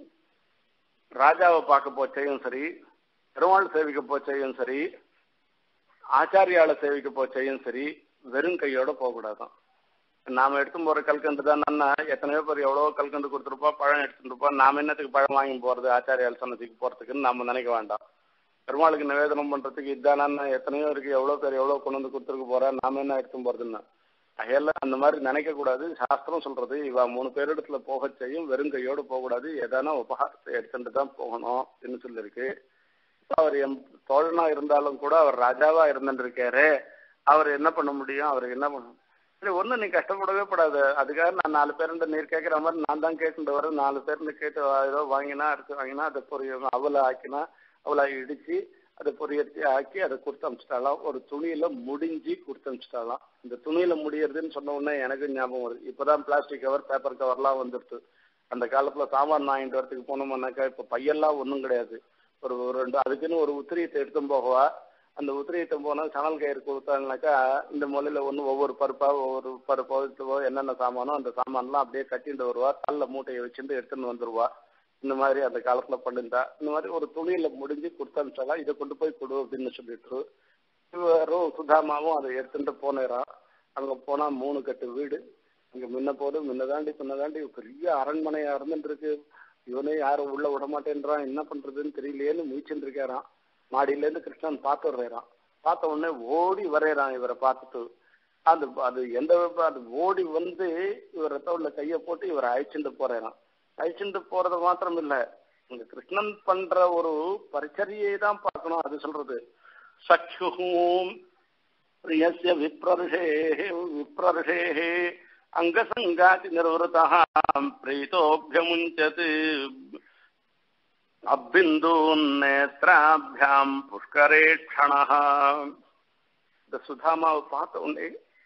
ராஜாவை பார்க்க போச்சையும் சரி, பெருமாள் சேவிக்க போச்சையும் சரி, ஆச்சாரியால சேவிக்க போச்சையும் சரி, வெறும் கையோட போகக்கூடாதான். நாம எடுத்து போற கல்கண்டு தான் எத்தனையோ பேர் எவ்வளோ கல்கண்டு கொடுத்துருப்பா, பழம் எடுத்துருப்பா. நாம என்னத்துக்கு பழம் வாங்கி போறது ஆச்சாரியால் சன்னதிக்கு போறதுக்குன்னு நாம நினைக்க வேண்டாம். பெருமாளுக்கு நிவேதனம் பண்றதுக்கு இதானா எத்தனையோ இருக்கு, எவ்வளவு பேர் எவ்வளவு கொண்டு வந்து கொடுத்துருக்கு போறா, நாம என்ன எடுத்து போறதுன்னா அகையெல்லாம் அந்த மாதிரி நினைக்க கூடாது. சாஸ்திரம் சொல்றது இவ 3 பேரிடத்துல போக செய்யும், வெறும் கையோடு போகக்கூடாது, ஏதானா உபகாரத்தை எடுத்துட்டு தான் போகணும் அப்படின்னு சொல்லியிருக்கு. அவர் என் தோழனா இருந்தாலும் கூட அவர் ராஜாவா இருந்துருக்காரு, அவர் என்ன பண்ண முடியும், அவருக்கு என்ன பண்ண சரி ஒன்றும் நீ கஷ்டப்படவே கூடாது. அதுக்காக நான் 4 பேருண்டு நீர் கேட்குற மாதிரி நான் தான் கேட்டுட்டு வரேன். 4 பேருந்து கேட்டு ஏதோ வாங்கினா அரிசி வாங்கினா அதை பொரிய அவளை ஆக்கினா அவளை இடிச்சு அதை பொரியர்த்தி ஆக்கி அதை கொடுத்து அனுப்பிச்சிட்டாலாம். ஒரு துணியில முடிஞ்சு கொடுத்து அனுப்பிச்சிட்டாலாம். இந்த துணியில முடியறதுன்னு சொன்ன உடனே எனக்கு ஞாபகம் வருது. இப்பதான் பிளாஸ்டிக் கவர் பேப்பர் கவர்லாம் வந்துடுது. அந்த காலத்துல சாமான் வாங்கிட்டு வரத்துக்கு போனோம்னாக்கா இப்ப பையெல்லாம் ஒன்றும் கிடையாது. ஒரு 2 அதுக்குன்னு ஒரு உத்திரியத்தை எடுத்தும் போகவா, அந்த உத்திரியத்தை போனால் சணல் கயிறு கொடுத்தாங்கனாக்கா இந்த மொழியில ஒவ்வொரு பருப்போ என்னென்ன சாமானோ அந்த சாமான்லாம் அப்படியே கட்டிட்டு வருவா, தள்ள மூட்டையை வச்சுட்டு எடுத்துன்னு வந்துருவா. இந்த மாதிரி அந்த காலத்துல பண்ணிருந்தா இந்த மாதிரி ஒரு துணியில முடிஞ்சு கொடுத்தா இதை கொண்டு போய் கொடு அப்படின்னு சொல்லிட்டு இவரும் சுதாமாவும் அதை எடுத்துட்டு போனேறான். அங்க போனா 3 கட்டு வீடு, இங்க முன்னதாண்டி பெரிய அரண்மனையா இருந்துட்டு இருக்கு. இவனே யாரும் உள்ள விட மாட்டேன்றான், என்ன பண்றதுன்னு தெரியலையேன்னு முயற்சிட்டு இருக்காரான். மாடியில இருந்து கிருஷ்ணன் பார்த்துடுறான். பார்த்த உடனே ஓடி வரையறான். இவரை பார்த்துட்டு அது ஓடி வந்து இவரை தோல்ல கைய போட்டு இவரை அழைச்சிட்டு போறான். அழிச்சுட்டு போறது மாத்திரம் இல்ல, இங்க கிருஷ்ணன் பண்ற ஒரு பரிச்சரியை தான் பார்க்கணும். அது சொல்றது சக்ஷுஹூம் பிரியஸ்ய விப்ரர்ஷே அங்கசங்காதி நிர்வருதஹ பிரீதோப்யமுஞ்சத் அப்பிந்தூன் நேத்ராபியாம் புஷ்கரே க்ஷணஹ. இந்த சுதாமாவை பார்த்த உடனே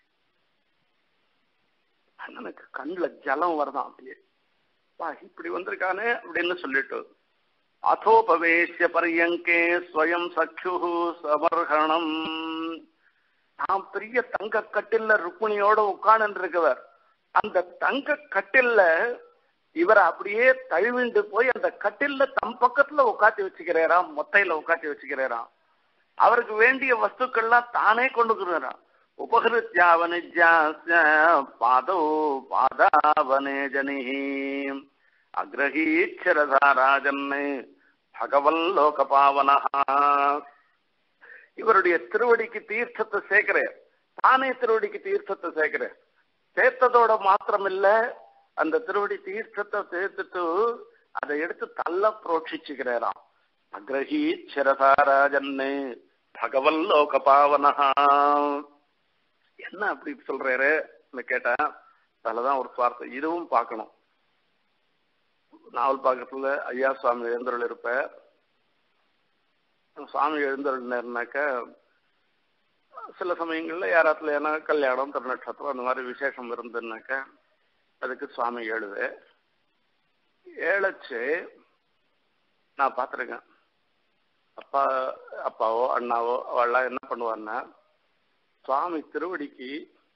அண்ணனுக்கு கண்ணுல ஜலம் வரதான். அப்படியே இப்படி வந்திருக்கானே அப்படின்னு சொல்லிட்டு அதோபவேஷ்ய பரியங்கே ஸ்வயம் சக்ஷு சமர்ஹணம். நான் பெரிய தங்க கட்டில்ல ருக்மிணியோட உட்கார்ந்து இருக்கவர், அந்த தங்க கட்டில்ல இவரை அப்படியே தழுவிண்டு போய் அந்த கட்டில்ல தம் பக்கத்துல உட்காத்தி வச்சுக்கிறாராம், மொத்தையில உட்காத்தி வச்சுக்கிறாராம். அவருக்கு வேண்டிய வஸ்துக்கள்லாம் தானே கொண்டுக்கிறாராம். உபகிருத்யாவனிஜ்யாஸ்ய பாதோ பாதாவனேஜனி அக்ரஹீச்சரதாராஜன்னு பகவல்லோகபாவனஹ. இவருடைய திருவடிக்கு தீர்த்தத்தை சேர்க்கிறேன், தானே திருவடிக்கு தீர்த்தத்தை சேர்க்கிறேன். சேர்த்ததோட மாத்திரம் இல்ல, அந்த திருவடி தீர்த்தத்தை சேர்த்துட்டு அதை எடுத்து தள்ள புரோட்சிச்சுக்கிறாராம். அக்ரஹீச்சரதாராஜன்னு பகவல்லோகபாவனஹ. என்ன அப்படி சொல்றாரு கேட்டா அதுலதான் ஒரு சுவார்த்தை இதுவும் பார்க்கணும். நாவல் பாக்கத்துல ஐயா சுவாமி எழுந்தருள் இருப்ப, சுவாமி எழுந்தருள்னாக்க சில சமயங்கள்ல யாராத்துல ஏன்னா கல்யாணம் திருநட்சத்திரம் அந்த மாதிரி விசேஷம் இருந்துன்னாக்க அதுக்கு சுவாமி ஏழச்சு நான் பார்த்துருக்கேன். அப்பாவோ அண்ணாவோ அவெல்லாம் என்ன பண்ணுவான்னா சுவாமி திருவடிக்கு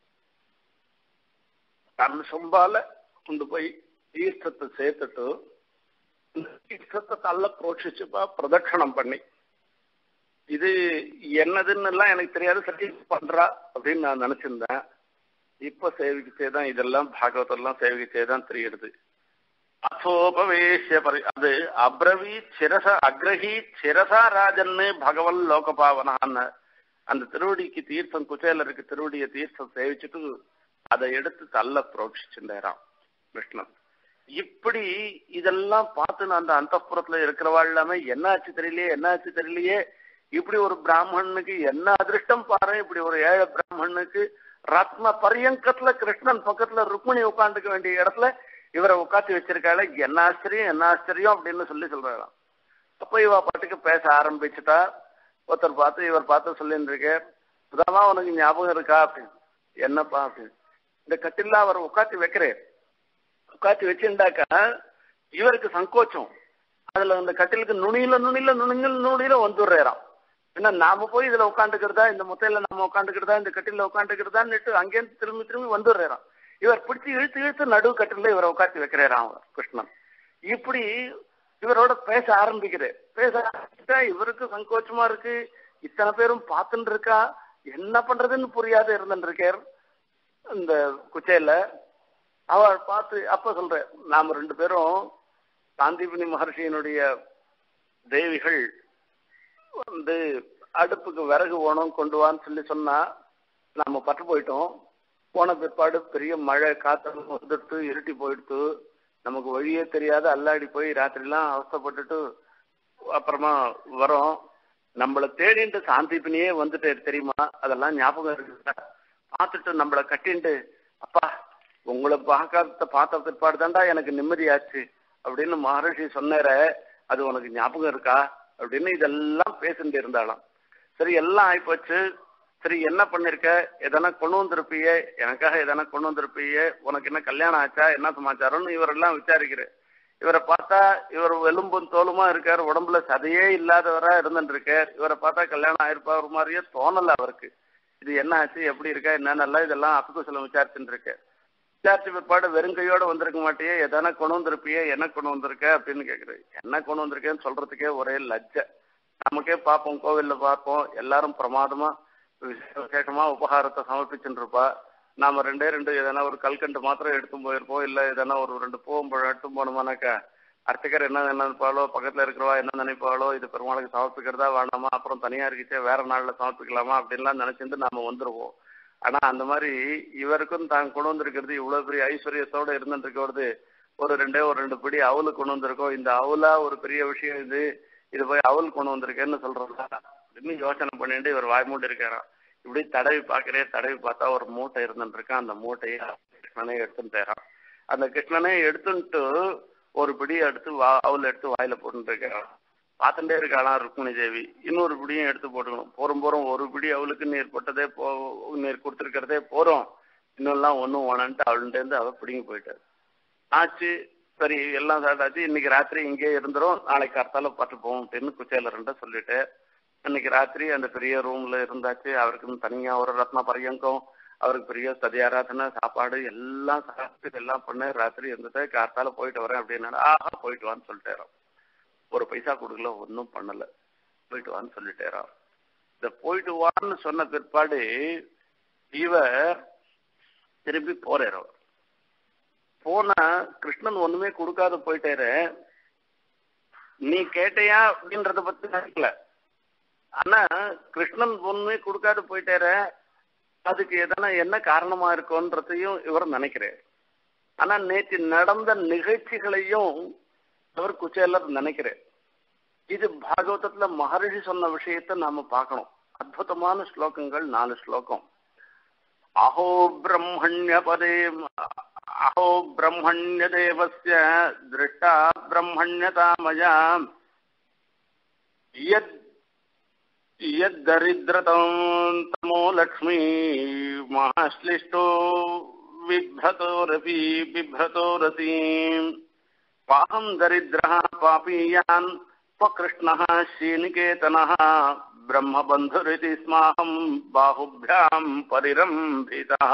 தன் சொம்பால கொண்டு போய் தீர்த்தத்தை சேர்த்துட்டு தீர்த்தத்தை தள்ள புரோட்சிச்சுப்பா பிரதட்சணம் பண்ணி, இது என்னதுன்னு எல்லாம் எனக்கு தெரியாது, சரி பண்றா அப்படின்னு நான் நினைச்சிருந்தேன். இப்ப சேவிக்கிச்சேதான் இதெல்லாம் பாகவதெல்லாம் சேவிக்கிச்சேதான் தெரியுது. அசோபவேஷ்ய அது அப்ரவி சிரச அக்ரஹி சிரசா ராஜன்னு பகவல் லோகபாவனான்னு அந்த திருவடிக்கு தீர்த்தம் குச்சேலருக்கு திருவடிய தீர்த்தம் சேவிச்சுட்டு அதை எடுத்து தள்ள புரோட்சிச்சுட்டாராம் கிருஷ்ணன். இப்படி இதெல்லாம் பார்த்து அந்த அந்தப்புறத்துல இருக்கிறவாள் எல்லாமே என்னாச்சு தெரியலையே, இப்படி ஒரு பிராமணனுக்கு என்ன அதிருஷ்டம் பாரு, இப்படி ஒரு ஏழை பிராமணனுக்கு ரத்ன பரியங்கத்துல கிருஷ்ணன் பக்கத்துல ருக்மிணி உட்காந்துக்க வேண்டிய இடத்துல இவரை உட்காந்து வச்சிருக்காள், என்ன ஆச்சரியம் அப்படின்னு சொல்றாராம். அப்ப இவ பாட்டுக்கு பேச ஆரம்பிச்சுட்டா. ஒருத்தர் பார்த்து இவர் பார்த்து சொல்லிட்டு இருக்கார், சுதாமா உனக்கு ஞாபகம் இருக்கா அப்படின்னு. என்னப்பா அப்படின்னு. இந்த கட்டில அவர் உட்காந்து வைக்கிறேன், உட்காந்து வச்சுட்டாக்கா இவருக்கு சங்கோச்சம். அதுல அந்த கட்டிலுக்கு நுனியில வந்துடுறாராம். ஏன்னா நாம போய் இதுல உட்காந்துக்கிறதா, இந்த முத்தையில நம்ம உட்காந்துக்கிறதா, இந்த கட்டில உட்காந்துக்கிறதான்னு அங்கேருந்து திரும்பி வந்துடுறாராம். இவர் பிடிச்சி இழுத்து நடுவு கட்டில இவரை உட்காந்து வைக்கிறாராம் கிருஷ்ணன். இப்படி இவரோட பேச ஆரம்பிச்சா இவருக்கு சங்கோச்சமா இருக்கு. இத்தனை பேரும் பார்த்துட்டு இருக்கா, என்ன பண்றதுன்னு புரியாத இருந்துட்டு இருக்கார் இந்த குச்சையில. அவள் பார்த்து அப்ப சொல்ற, நாம 2 பேரும் சாந்தீபனி மகர்ஷியினுடைய தேவிகள் அடுப்புக்கு விறகு ஓணும் கொண்டு வான்னு சொன்னா நாம பட்டு போயிட்டோம். போன பிற்பாடு பெரிய மழை காத்து வந்துட்டு இருட்டி போயிடுத்து, நமக்கு வழியே தெரியாத அல்லாடி போய் ராத்திரிலாம் அவஸ்தப்பட்டுட்டு அப்புறமா வரோம். நம்மளை தேடிட்டு சாந்தீபனியே வந்துட்டு தெரியுமா, அதெல்லாம் ஞாபகம் இருக்கு. பார்த்துட்டு நம்மளை கட்டின்ட்டு, அப்பா உங்களை பார்த்த பிற்பாடு தாண்டா எனக்கு நிம்மதியாச்சு அப்படின்னு மகர்ஷி சொன்னார, அது உனக்கு ஞாபகம் இருக்கா அப்படின்னு இதெல்லாம் பேசிட்டு இருந்தாலும். சரி எல்லாம் ஆயிப்போச்சு, சரி என்ன பண்ணிருக்க, எதனா கொண்டு வந்திருப்பியே, எனக்காக எதனா கொண்டு வந்திருப்பியே, உனக்கு என்ன கல்யாணம் ஆச்சா, என்ன சமாச்சாரம்னு இவரெல்லாம் விசாரிக்கிறேன். இவரை பார்த்தா இவர் எலும்பும் தோலுமா இருக்கார், உடம்புல சதையே இல்லாதவரா இருந்துட்டு இருக்கார். இவரை பார்த்தா கல்யாணம் ஆயிருப்பா ஒரு மாதிரியே தோணல அவருக்கு. இது என்ன ஆச்சு, எப்படி இருக்கா, என்னென்னலாம் இதெல்லாம் அப்பக்கு சில விசாரிச்சுட்டு இருக்கேன். விசாரிச்சு பிற்பாடு வெறுங்கையோட வந்திருக்க மாட்டியே, எதனா கொண்டு வந்திருப்பியே, என்ன கொண்டு வந்திருக்க அப்படின்னு கேட்குறேன். என்ன கொண்டு வந்திருக்கேன்னு சொல்றதுக்கே ஒரே லஜ்ஜை. நமக்கே பார்ப்போம், கோவில்ல பார்ப்போம், எல்லாரும் பிரமாதமா விசேஷமா உபகாரத்தை சமர்ப்பிச்சுட்டு இருப்பா. நாம 2 எதனா ஒரு கல்கண்டு மாத்திரம் எடுத்து போயிருப்போம், இல்ல எதனா ஒரு 2 பூவம்பழம் எடுத்து போனோமானாக்கா அர்ச்சகர் என்ன நினைப்பாளோ, பக்கத்துல இருக்கிறவா என்ன நினைப்பாளோ, இது பெருமாளுக்கு சமர்ப்பிக்கிறதா வேண்டாமா, அப்புறம் தனியா இருக்கிச்சே வேற நாள்ல சமர்ப்பிக்கலாமா அப்படின்லாம் நினைச்சிட்டு நாம வந்துருவோம். ஆனா அந்த மாதிரி இவருக்கும் தான் கொண்டு வந்திருக்கிறது இவ்வளவு பெரிய ஐஸ்வர்யத்தோட இருந்துட்டு இருக்கிறது ஒரு 2 பிடி அவலு கொண்டு வந்திருக்கோம். இந்த அவலா ஒரு பெரிய விஷயம், இது போய் அவல் கொண்டு வந்திருக்கேன்னு சொல்றதா அப்படின்னு யோசனை பண்ணிட்டு இவர் வாய்மூட்டு இருக்காராம். இப்படி தடவி பார்த்தா ஒரு மூட்டை இருந்துட்டு இருக்கான். அந்த மூட்டையை கிருஷ்ணனே எடுத்துட்டாராம். அந்த கிருஷ்ணனே எடுத்துட்டு ஒரு பிடி எடுத்து அவள் எடுத்து வாயில போட்டு இருக்காராம். பார்த்துட்டே இருக்காளாம் ருக்மிணி தேவி. இன்னொரு பிடியும் எடுத்து போட்டுக்கணும். போறோம் ஒரு பிடி அவளுக்கு நீர் போட்டதே நீர் கொடுத்துருக்கிறதே போறோம், இன்னொல்லாம் ஒன்றும் வேணான்ட்டு அவள்கிட்டேருந்து அவள் பிடிங்கி போயிட்டாரு. ஆச்சு, சரி எல்லாம் சாப்பிட்டாச்சு, இன்னைக்கு ராத்திரி இங்கே இருந்துரும், நாளைக்கு காத்தால பார்த்து போவோம் அப்படின்னு குச்சையில 2 சொல்லிட்டு அன்னைக்கு ராத்திரி அந்த பெரிய ரூம்ல இருந்தாச்சு. அவருக்கு தனியா ஒரு ரத்ன பரியங்கம், அவருக்கு பெரிய சதியாராதனை, சாப்பாடு எல்லாம் சாப்பிட்டு எல்லாம் பண்ண ராத்திரி இருந்துட்டு காத்தால போயிட்டு வரேன் அப்படின்னா, ஆஹா போயிட்டு வான்னு சொல்லிட்டேன். ஒரு பைசா கொடுக்கல, ஒன்றும் பண்ணல, போயிட்டு வான்னு சொல்லிட்டேறான். இந்த போயிட்டு வான்னு சொன்ன பிற்பாடு இவர் திரும்பி போறார். போனா கிருஷ்ணன் ஒண்ணுமே கொடுக்காத போயிட்டாரு. நீ கேட்டையா அப்படின்றத பத்தி நினைக்கல, ஆனா கிருஷ்ணன் ஒண்ணுமே கொடுக்காத போயிட்டாரு, அதுக்கு எதனா என்ன காரணமா இருக்கும்ன்றதையும் இவர் நினைக்கிறார். ஆனா நேற்று நடந்த நிகழ்ச்சிகளையும் அவர் குச்சேலர் நினைக்கிறார். இது பாகவதத்துல மகரிஷி சொன்ன விஷயத்தை நாம பார்க்கணும். அற்புதமான ஸ்லோகங்கள், 4 ஸ்லோகம். அஹோ பிரம்மண்ய தேவஸ்ய திருஷ்டா பிரம்மண்யதாமயா யத்தரித்ரதம் தமோ லக்ஷ்மீ மகாஸ்லிஷ்டோ பிப்ரதோரசி பாஹம் தரித்ரஹ பாபீயான் ஸ்வகிருஷ்ணஹ ஸ்ரீநிகேதனஹ பிரம்மபந்துரிதி ஸ்மாஹம் பாஹுப்யாம் பரிரம்பிதஹ.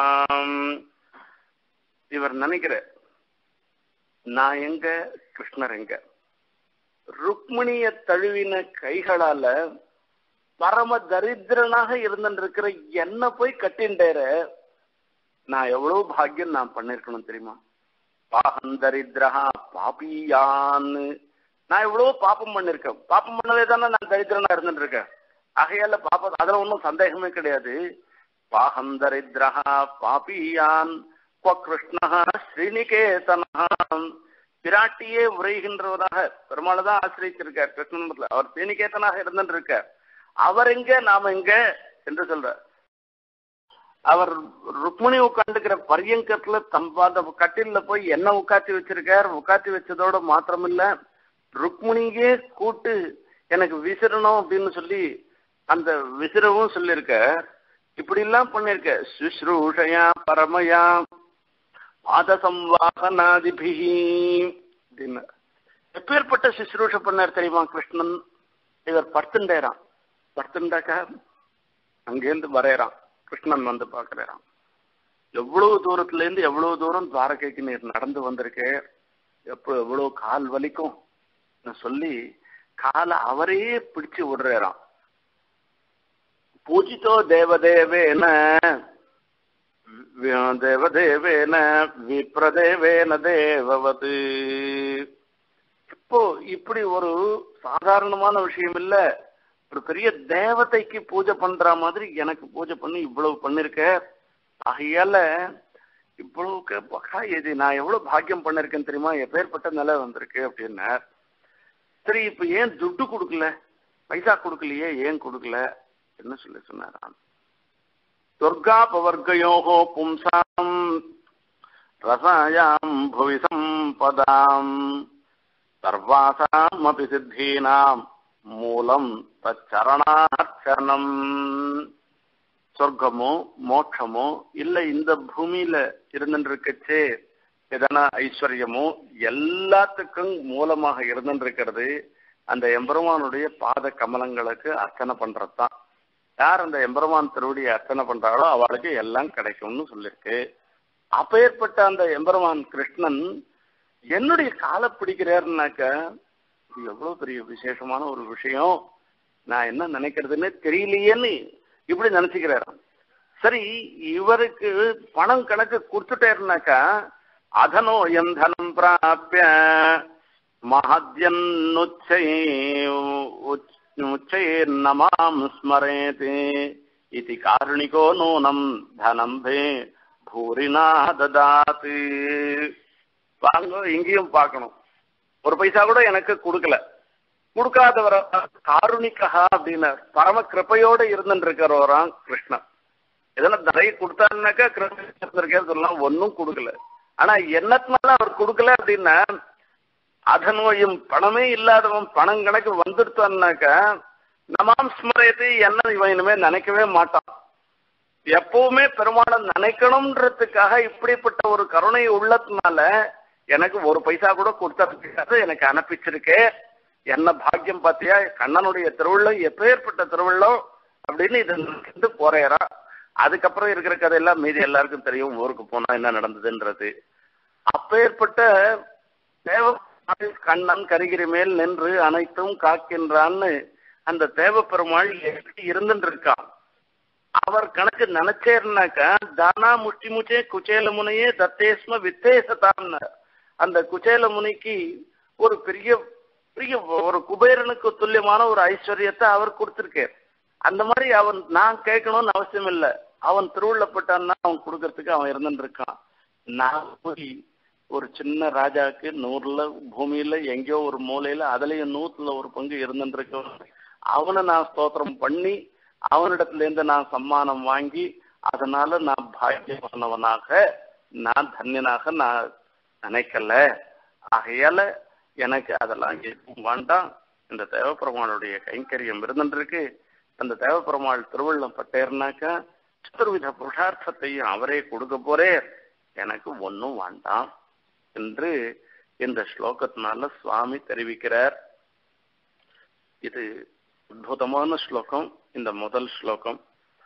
இவர் நினைக்கிற, நான் எங்க, கிருஷ்ணர் எங்க? ருக்மிணிய தழுவின கைகளால பரம தரித்திரனாக இருந்திருக்கிற என்ன போய் கட்டின்றேற, நான் எவ்வளவு பாக்கியம் நான் பண்ணிருக்கணும் தெரியுமா? பாகந்தரித்ரஹா பாபியான்னு, நான் எவ்வளவு பாப்பம் பண்ணிருக்கேன். பாப்பம் பண்ணவே தானே நான் தரித்திரனா இருந்துட்டு இருக்கேன். ஆகையால பாப்பம் அதுல ஒன்றும் சந்தேகமே கிடையாது. பாகந்தரித்ரஹா பாபியான் கிருஷ்ணஹா ஸ்ரீநிகேதனஹா, பிராட்டியே உரைகின்றவராக பெருமாள்தான் ஆசிரியச்சிருக்கார் கிருஷ்ணன். அவர் ஸ்ரீநிகேதனாக இருந்துட்டு இருக்கார். அவர் எங்க, நாம எங்க என்று சொல்ற. அவர் ருக்மிணி உட்காந்துக்கிற பரியங்கத்துல தம்பாத கட்டில போய் என்ன உட்காத்தி வச்சிருக்கார். உட்காத்தி வச்சதோட மாத்திரமில்ல, ருக்மிணியே கூட்டு எனக்கு விசிறணும் அப்படின்னு சொல்லி அந்த விசிறவும் சொல்லியிருக்க, இப்படி எல்லாம் பண்ணிருக்க. சுஸ்ரூஷயா பரமயா பாத சம்வாகனாதிபிஹி அப்படின்னு எப்பேற்பட்ட சுஸ்ரூஷ பண்ணார் தெரியுமா கிருஷ்ணன்? இவர் பர்த்துண்டாக்கா அங்கேருந்து வரையறான். கிருஷ்ணன் வந்து பாக்குறான். எவ்வளவு தூரத்துல இருந்து எவ்வளவு தூரம் துவாரகைக்கு நீர் நடந்து வந்திருக்கே, எவ்வளவு கால் வலிக்கும் சொல்லி காலை அவரையே பிடிச்சு விடுறான். பூஜித்தோ தேவதேவேன தேவதேவேன விப்ரதேவேன தேவவது. இப்போ இப்படி ஒரு சாதாரணமான விஷயம் இல்ல, ஒரு பெரிய தேவதைக்கு பூஜை பண்ற மாதிரி எனக்கு பூஜை பண்ணி இவ்வளவு பண்ணிருக்க. ஆகையால இவ்வளவுக்கு இது நான் எவ்வளவு பாக்கியம் பண்ணிருக்கேன்னு தெரியுமா, எப்பேற்பட்ட நிலை வந்திருக்கு அப்படின்னா. சரி, இப்ப ஏன் துட்டு கொடுக்கல, பைசா கொடுக்கலையே, ஏன் கொடுக்கல என்ன சொல்லி சொன்னாராம். துர்காபவர்கயோகோ பும்சாம் ரசாயாம் புவி சம்பதாம் சர்வாசாம் அபி சித்தீனாம் மூலம் தச்சரணார்ச்சனம். சொர்க்கமோ மோட்சமோ இல்ல இந்த பூமியில இருந்துருக்கச்சே எதனா ஐஸ்வர்யமோ எல்லாத்துக்கும் மூலமாக இருந்துருக்கிறது அந்த எம்பெருமானுடைய பாத கமலங்களுக்கு அர்ச்சனை பண்றதுதான். யார் அந்த எம்பெருமான் திருவடியை அர்ச்சனை பண்றாளோ அவளுக்கு எல்லாம் கிடைக்கும்னு சொல்லிருக்கு. அப்பேற்பட்ட அந்த எம்பெருமான் கிருஷ்ணன் என்னுடைய காலை பிடிக்கிறாருனாக்க இது எவ்வளவு பெரிய விசேஷமான ஒரு விஷயம், நான் என்ன நினைக்கிறதுன்னு தெரியலையேன்னு இப்படி நினைச்சுக்கிறாராம். சரி, இவருக்கு பணம் கணக்கு கொடுத்துட்டேருனாக்கா அதனோ எந்தனம் பிராபிய மஹத்யன்னுச்சைர்நமாம் ஸ்மரேத் இதி காருணிகோ நூனம் தனம்பே பூரினா ததாத். வாங்க, இங்கேயும் பார்க்கணும், ஒரு பைசா கூட எனக்கு கொடுக்காதவர காருணிகா அப்படின்னு பரம கிருப்பையோட இருந்துட்டு இருக்கிறவராம் கிருஷ்ணன். இதெல்லாம் நிறைய கொடுத்தாருனாக்கா கிருஷ்ணன் இருந்திருக்கேன்னு சொல்லலாம், ஒன்னும் கொடுக்கல. ஆனா என்னத்தினால அவர் கொடுக்கல அப்படின்னா, அதனோயும் பணமே இல்லாதவன் பணம் கணக்கு வந்துடுத்தான்னாக்கா நமாம் ஸ்மரேத்து என்ன இவன் இனிமே நினைக்கவே மாட்டான். எப்பவுமே பெருமாளை நினைக்கணும்ன்றதுக்காக இப்படிப்பட்ட ஒரு கருணை உள்ளதுனால எனக்கு ஒரு பைசா கூட கொடுத்ததுக்காக எனக்கு அனுப்பிச்சிருக்கே, என்ன பாக்கியம் பார்த்தியா, கண்ணனுடைய திருவிழம் எப்பேற்பட்ட திருவிழம் அப்படின்னு இது போறேறா. அதுக்கப்புறம் இருக்கிற கதையெல்லாம் மீதி எல்லாருக்கும் தெரியும், ஊருக்கு போனா என்ன நடந்ததுன்றது. அப்பேற்பட்ட தேவ கண்ணன் கரிகிரி மேல் நின்று அனைத்தும் காக்கின்றான்னு அந்த தேவ பெருமாள் எப்படி இருந்துட்டு இருக்கான். அவர் கணக்கு நினைச்சேர்னாக்கா தானா முஷ்டி முச்சே குச்சேல முனையே தத்தேஸ்ம வித்தேசத்தான்னு அந்த குச்சேல முனிக்கு ஒரு பெரிய பெரிய ஒரு குபேரனுக்கு துல்லியமான ஒரு ஐஸ்வர்யத்தை அவர் கொடுத்திருக்கார். அந்த மாதிரி அவன் நான் கேட்கணும்னு அவசியம் இல்லை, அவன் திருவுள்ளப்பட்டான்னா அவன் கொடுக்கறதுக்கு அவன் இருந்துட்டு இருக்கான். நான் போய் ஒரு சின்ன ராஜாவுக்கு 100ல பூமியில எங்கேயோ ஒரு மூலையில அதுலயும் 100ல ஒரு பங்கு இருந்துட்டு இருக்கவன், அவனை நான் ஸ்தோத்திரம் பண்ணி அவனிடத்துல இருந்து நான் சம்மானம் வாங்கி அதனால நான் பாக்கியமானவனாக நான் தன்யனாக நான் நினைக்கல. ஆகையால எனக்கு அதெல்லாம் வேண்டாம், இந்த தேவப்பெருமாளுடைய கைங்கரியம் இருந்துட்டு இருக்கு. அந்த தேவப்பெருமாள் திருவள்ளம் பட்டேர்னாக்கா சதுர்வித புருஷார்த்தத்தையும் அவரே கொடுக்க போறே, எனக்கு ஒன்னும் வேண்டாம் என்று இந்த ஸ்லோகத்தினால சுவாமி தெரிவிக்கிறார். இது அற்புதமான ஸ்லோகம். இந்த முதல் ஸ்லோகம்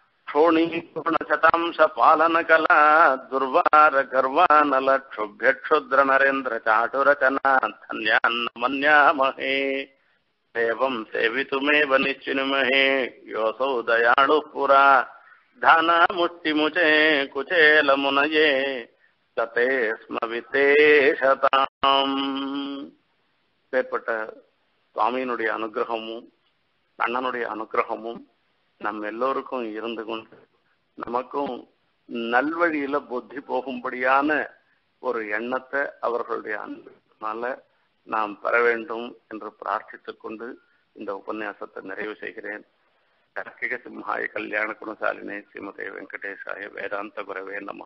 சதாம்ச பாலன கலா துர்வார கர்வானல க்ஷுப்ய க்ஷுத்ர நரேந்திர சாட்டுரச்சனா தன்யான் மன்யாமஹே தேவம் சேவிதுமேவ நிச்சினுமஹே யோசௌ தயாளு புரா தானா முஷ்டி முச்சே குச்சேல முனயே ததே ஸ்ம வித்தேஷதாம். ஏற்பட்ட சுவாமியினுடைய அனுகிரகமும் அண்ணனுடைய அனுகிரகமும் நம்ம எல்லோருக்கும் இருந்து கொண்டு நமக்கும் நல்வழியில புத்தி போகும்படியான ஒரு எண்ணத்தை அவர்களுடைய அன்புனால நாம் பெற வேண்டும் என்று பிரார்த்தித்துக் கொண்டு இந்த உபன்யாசத்தை நிறைவு செய்கிறேன். கர்க்கிக சிம்ஹாய கல்யாண குணசாலினே ஸ்ரீமதே வெங்கடேசாய வேதாந்த குரவே நம.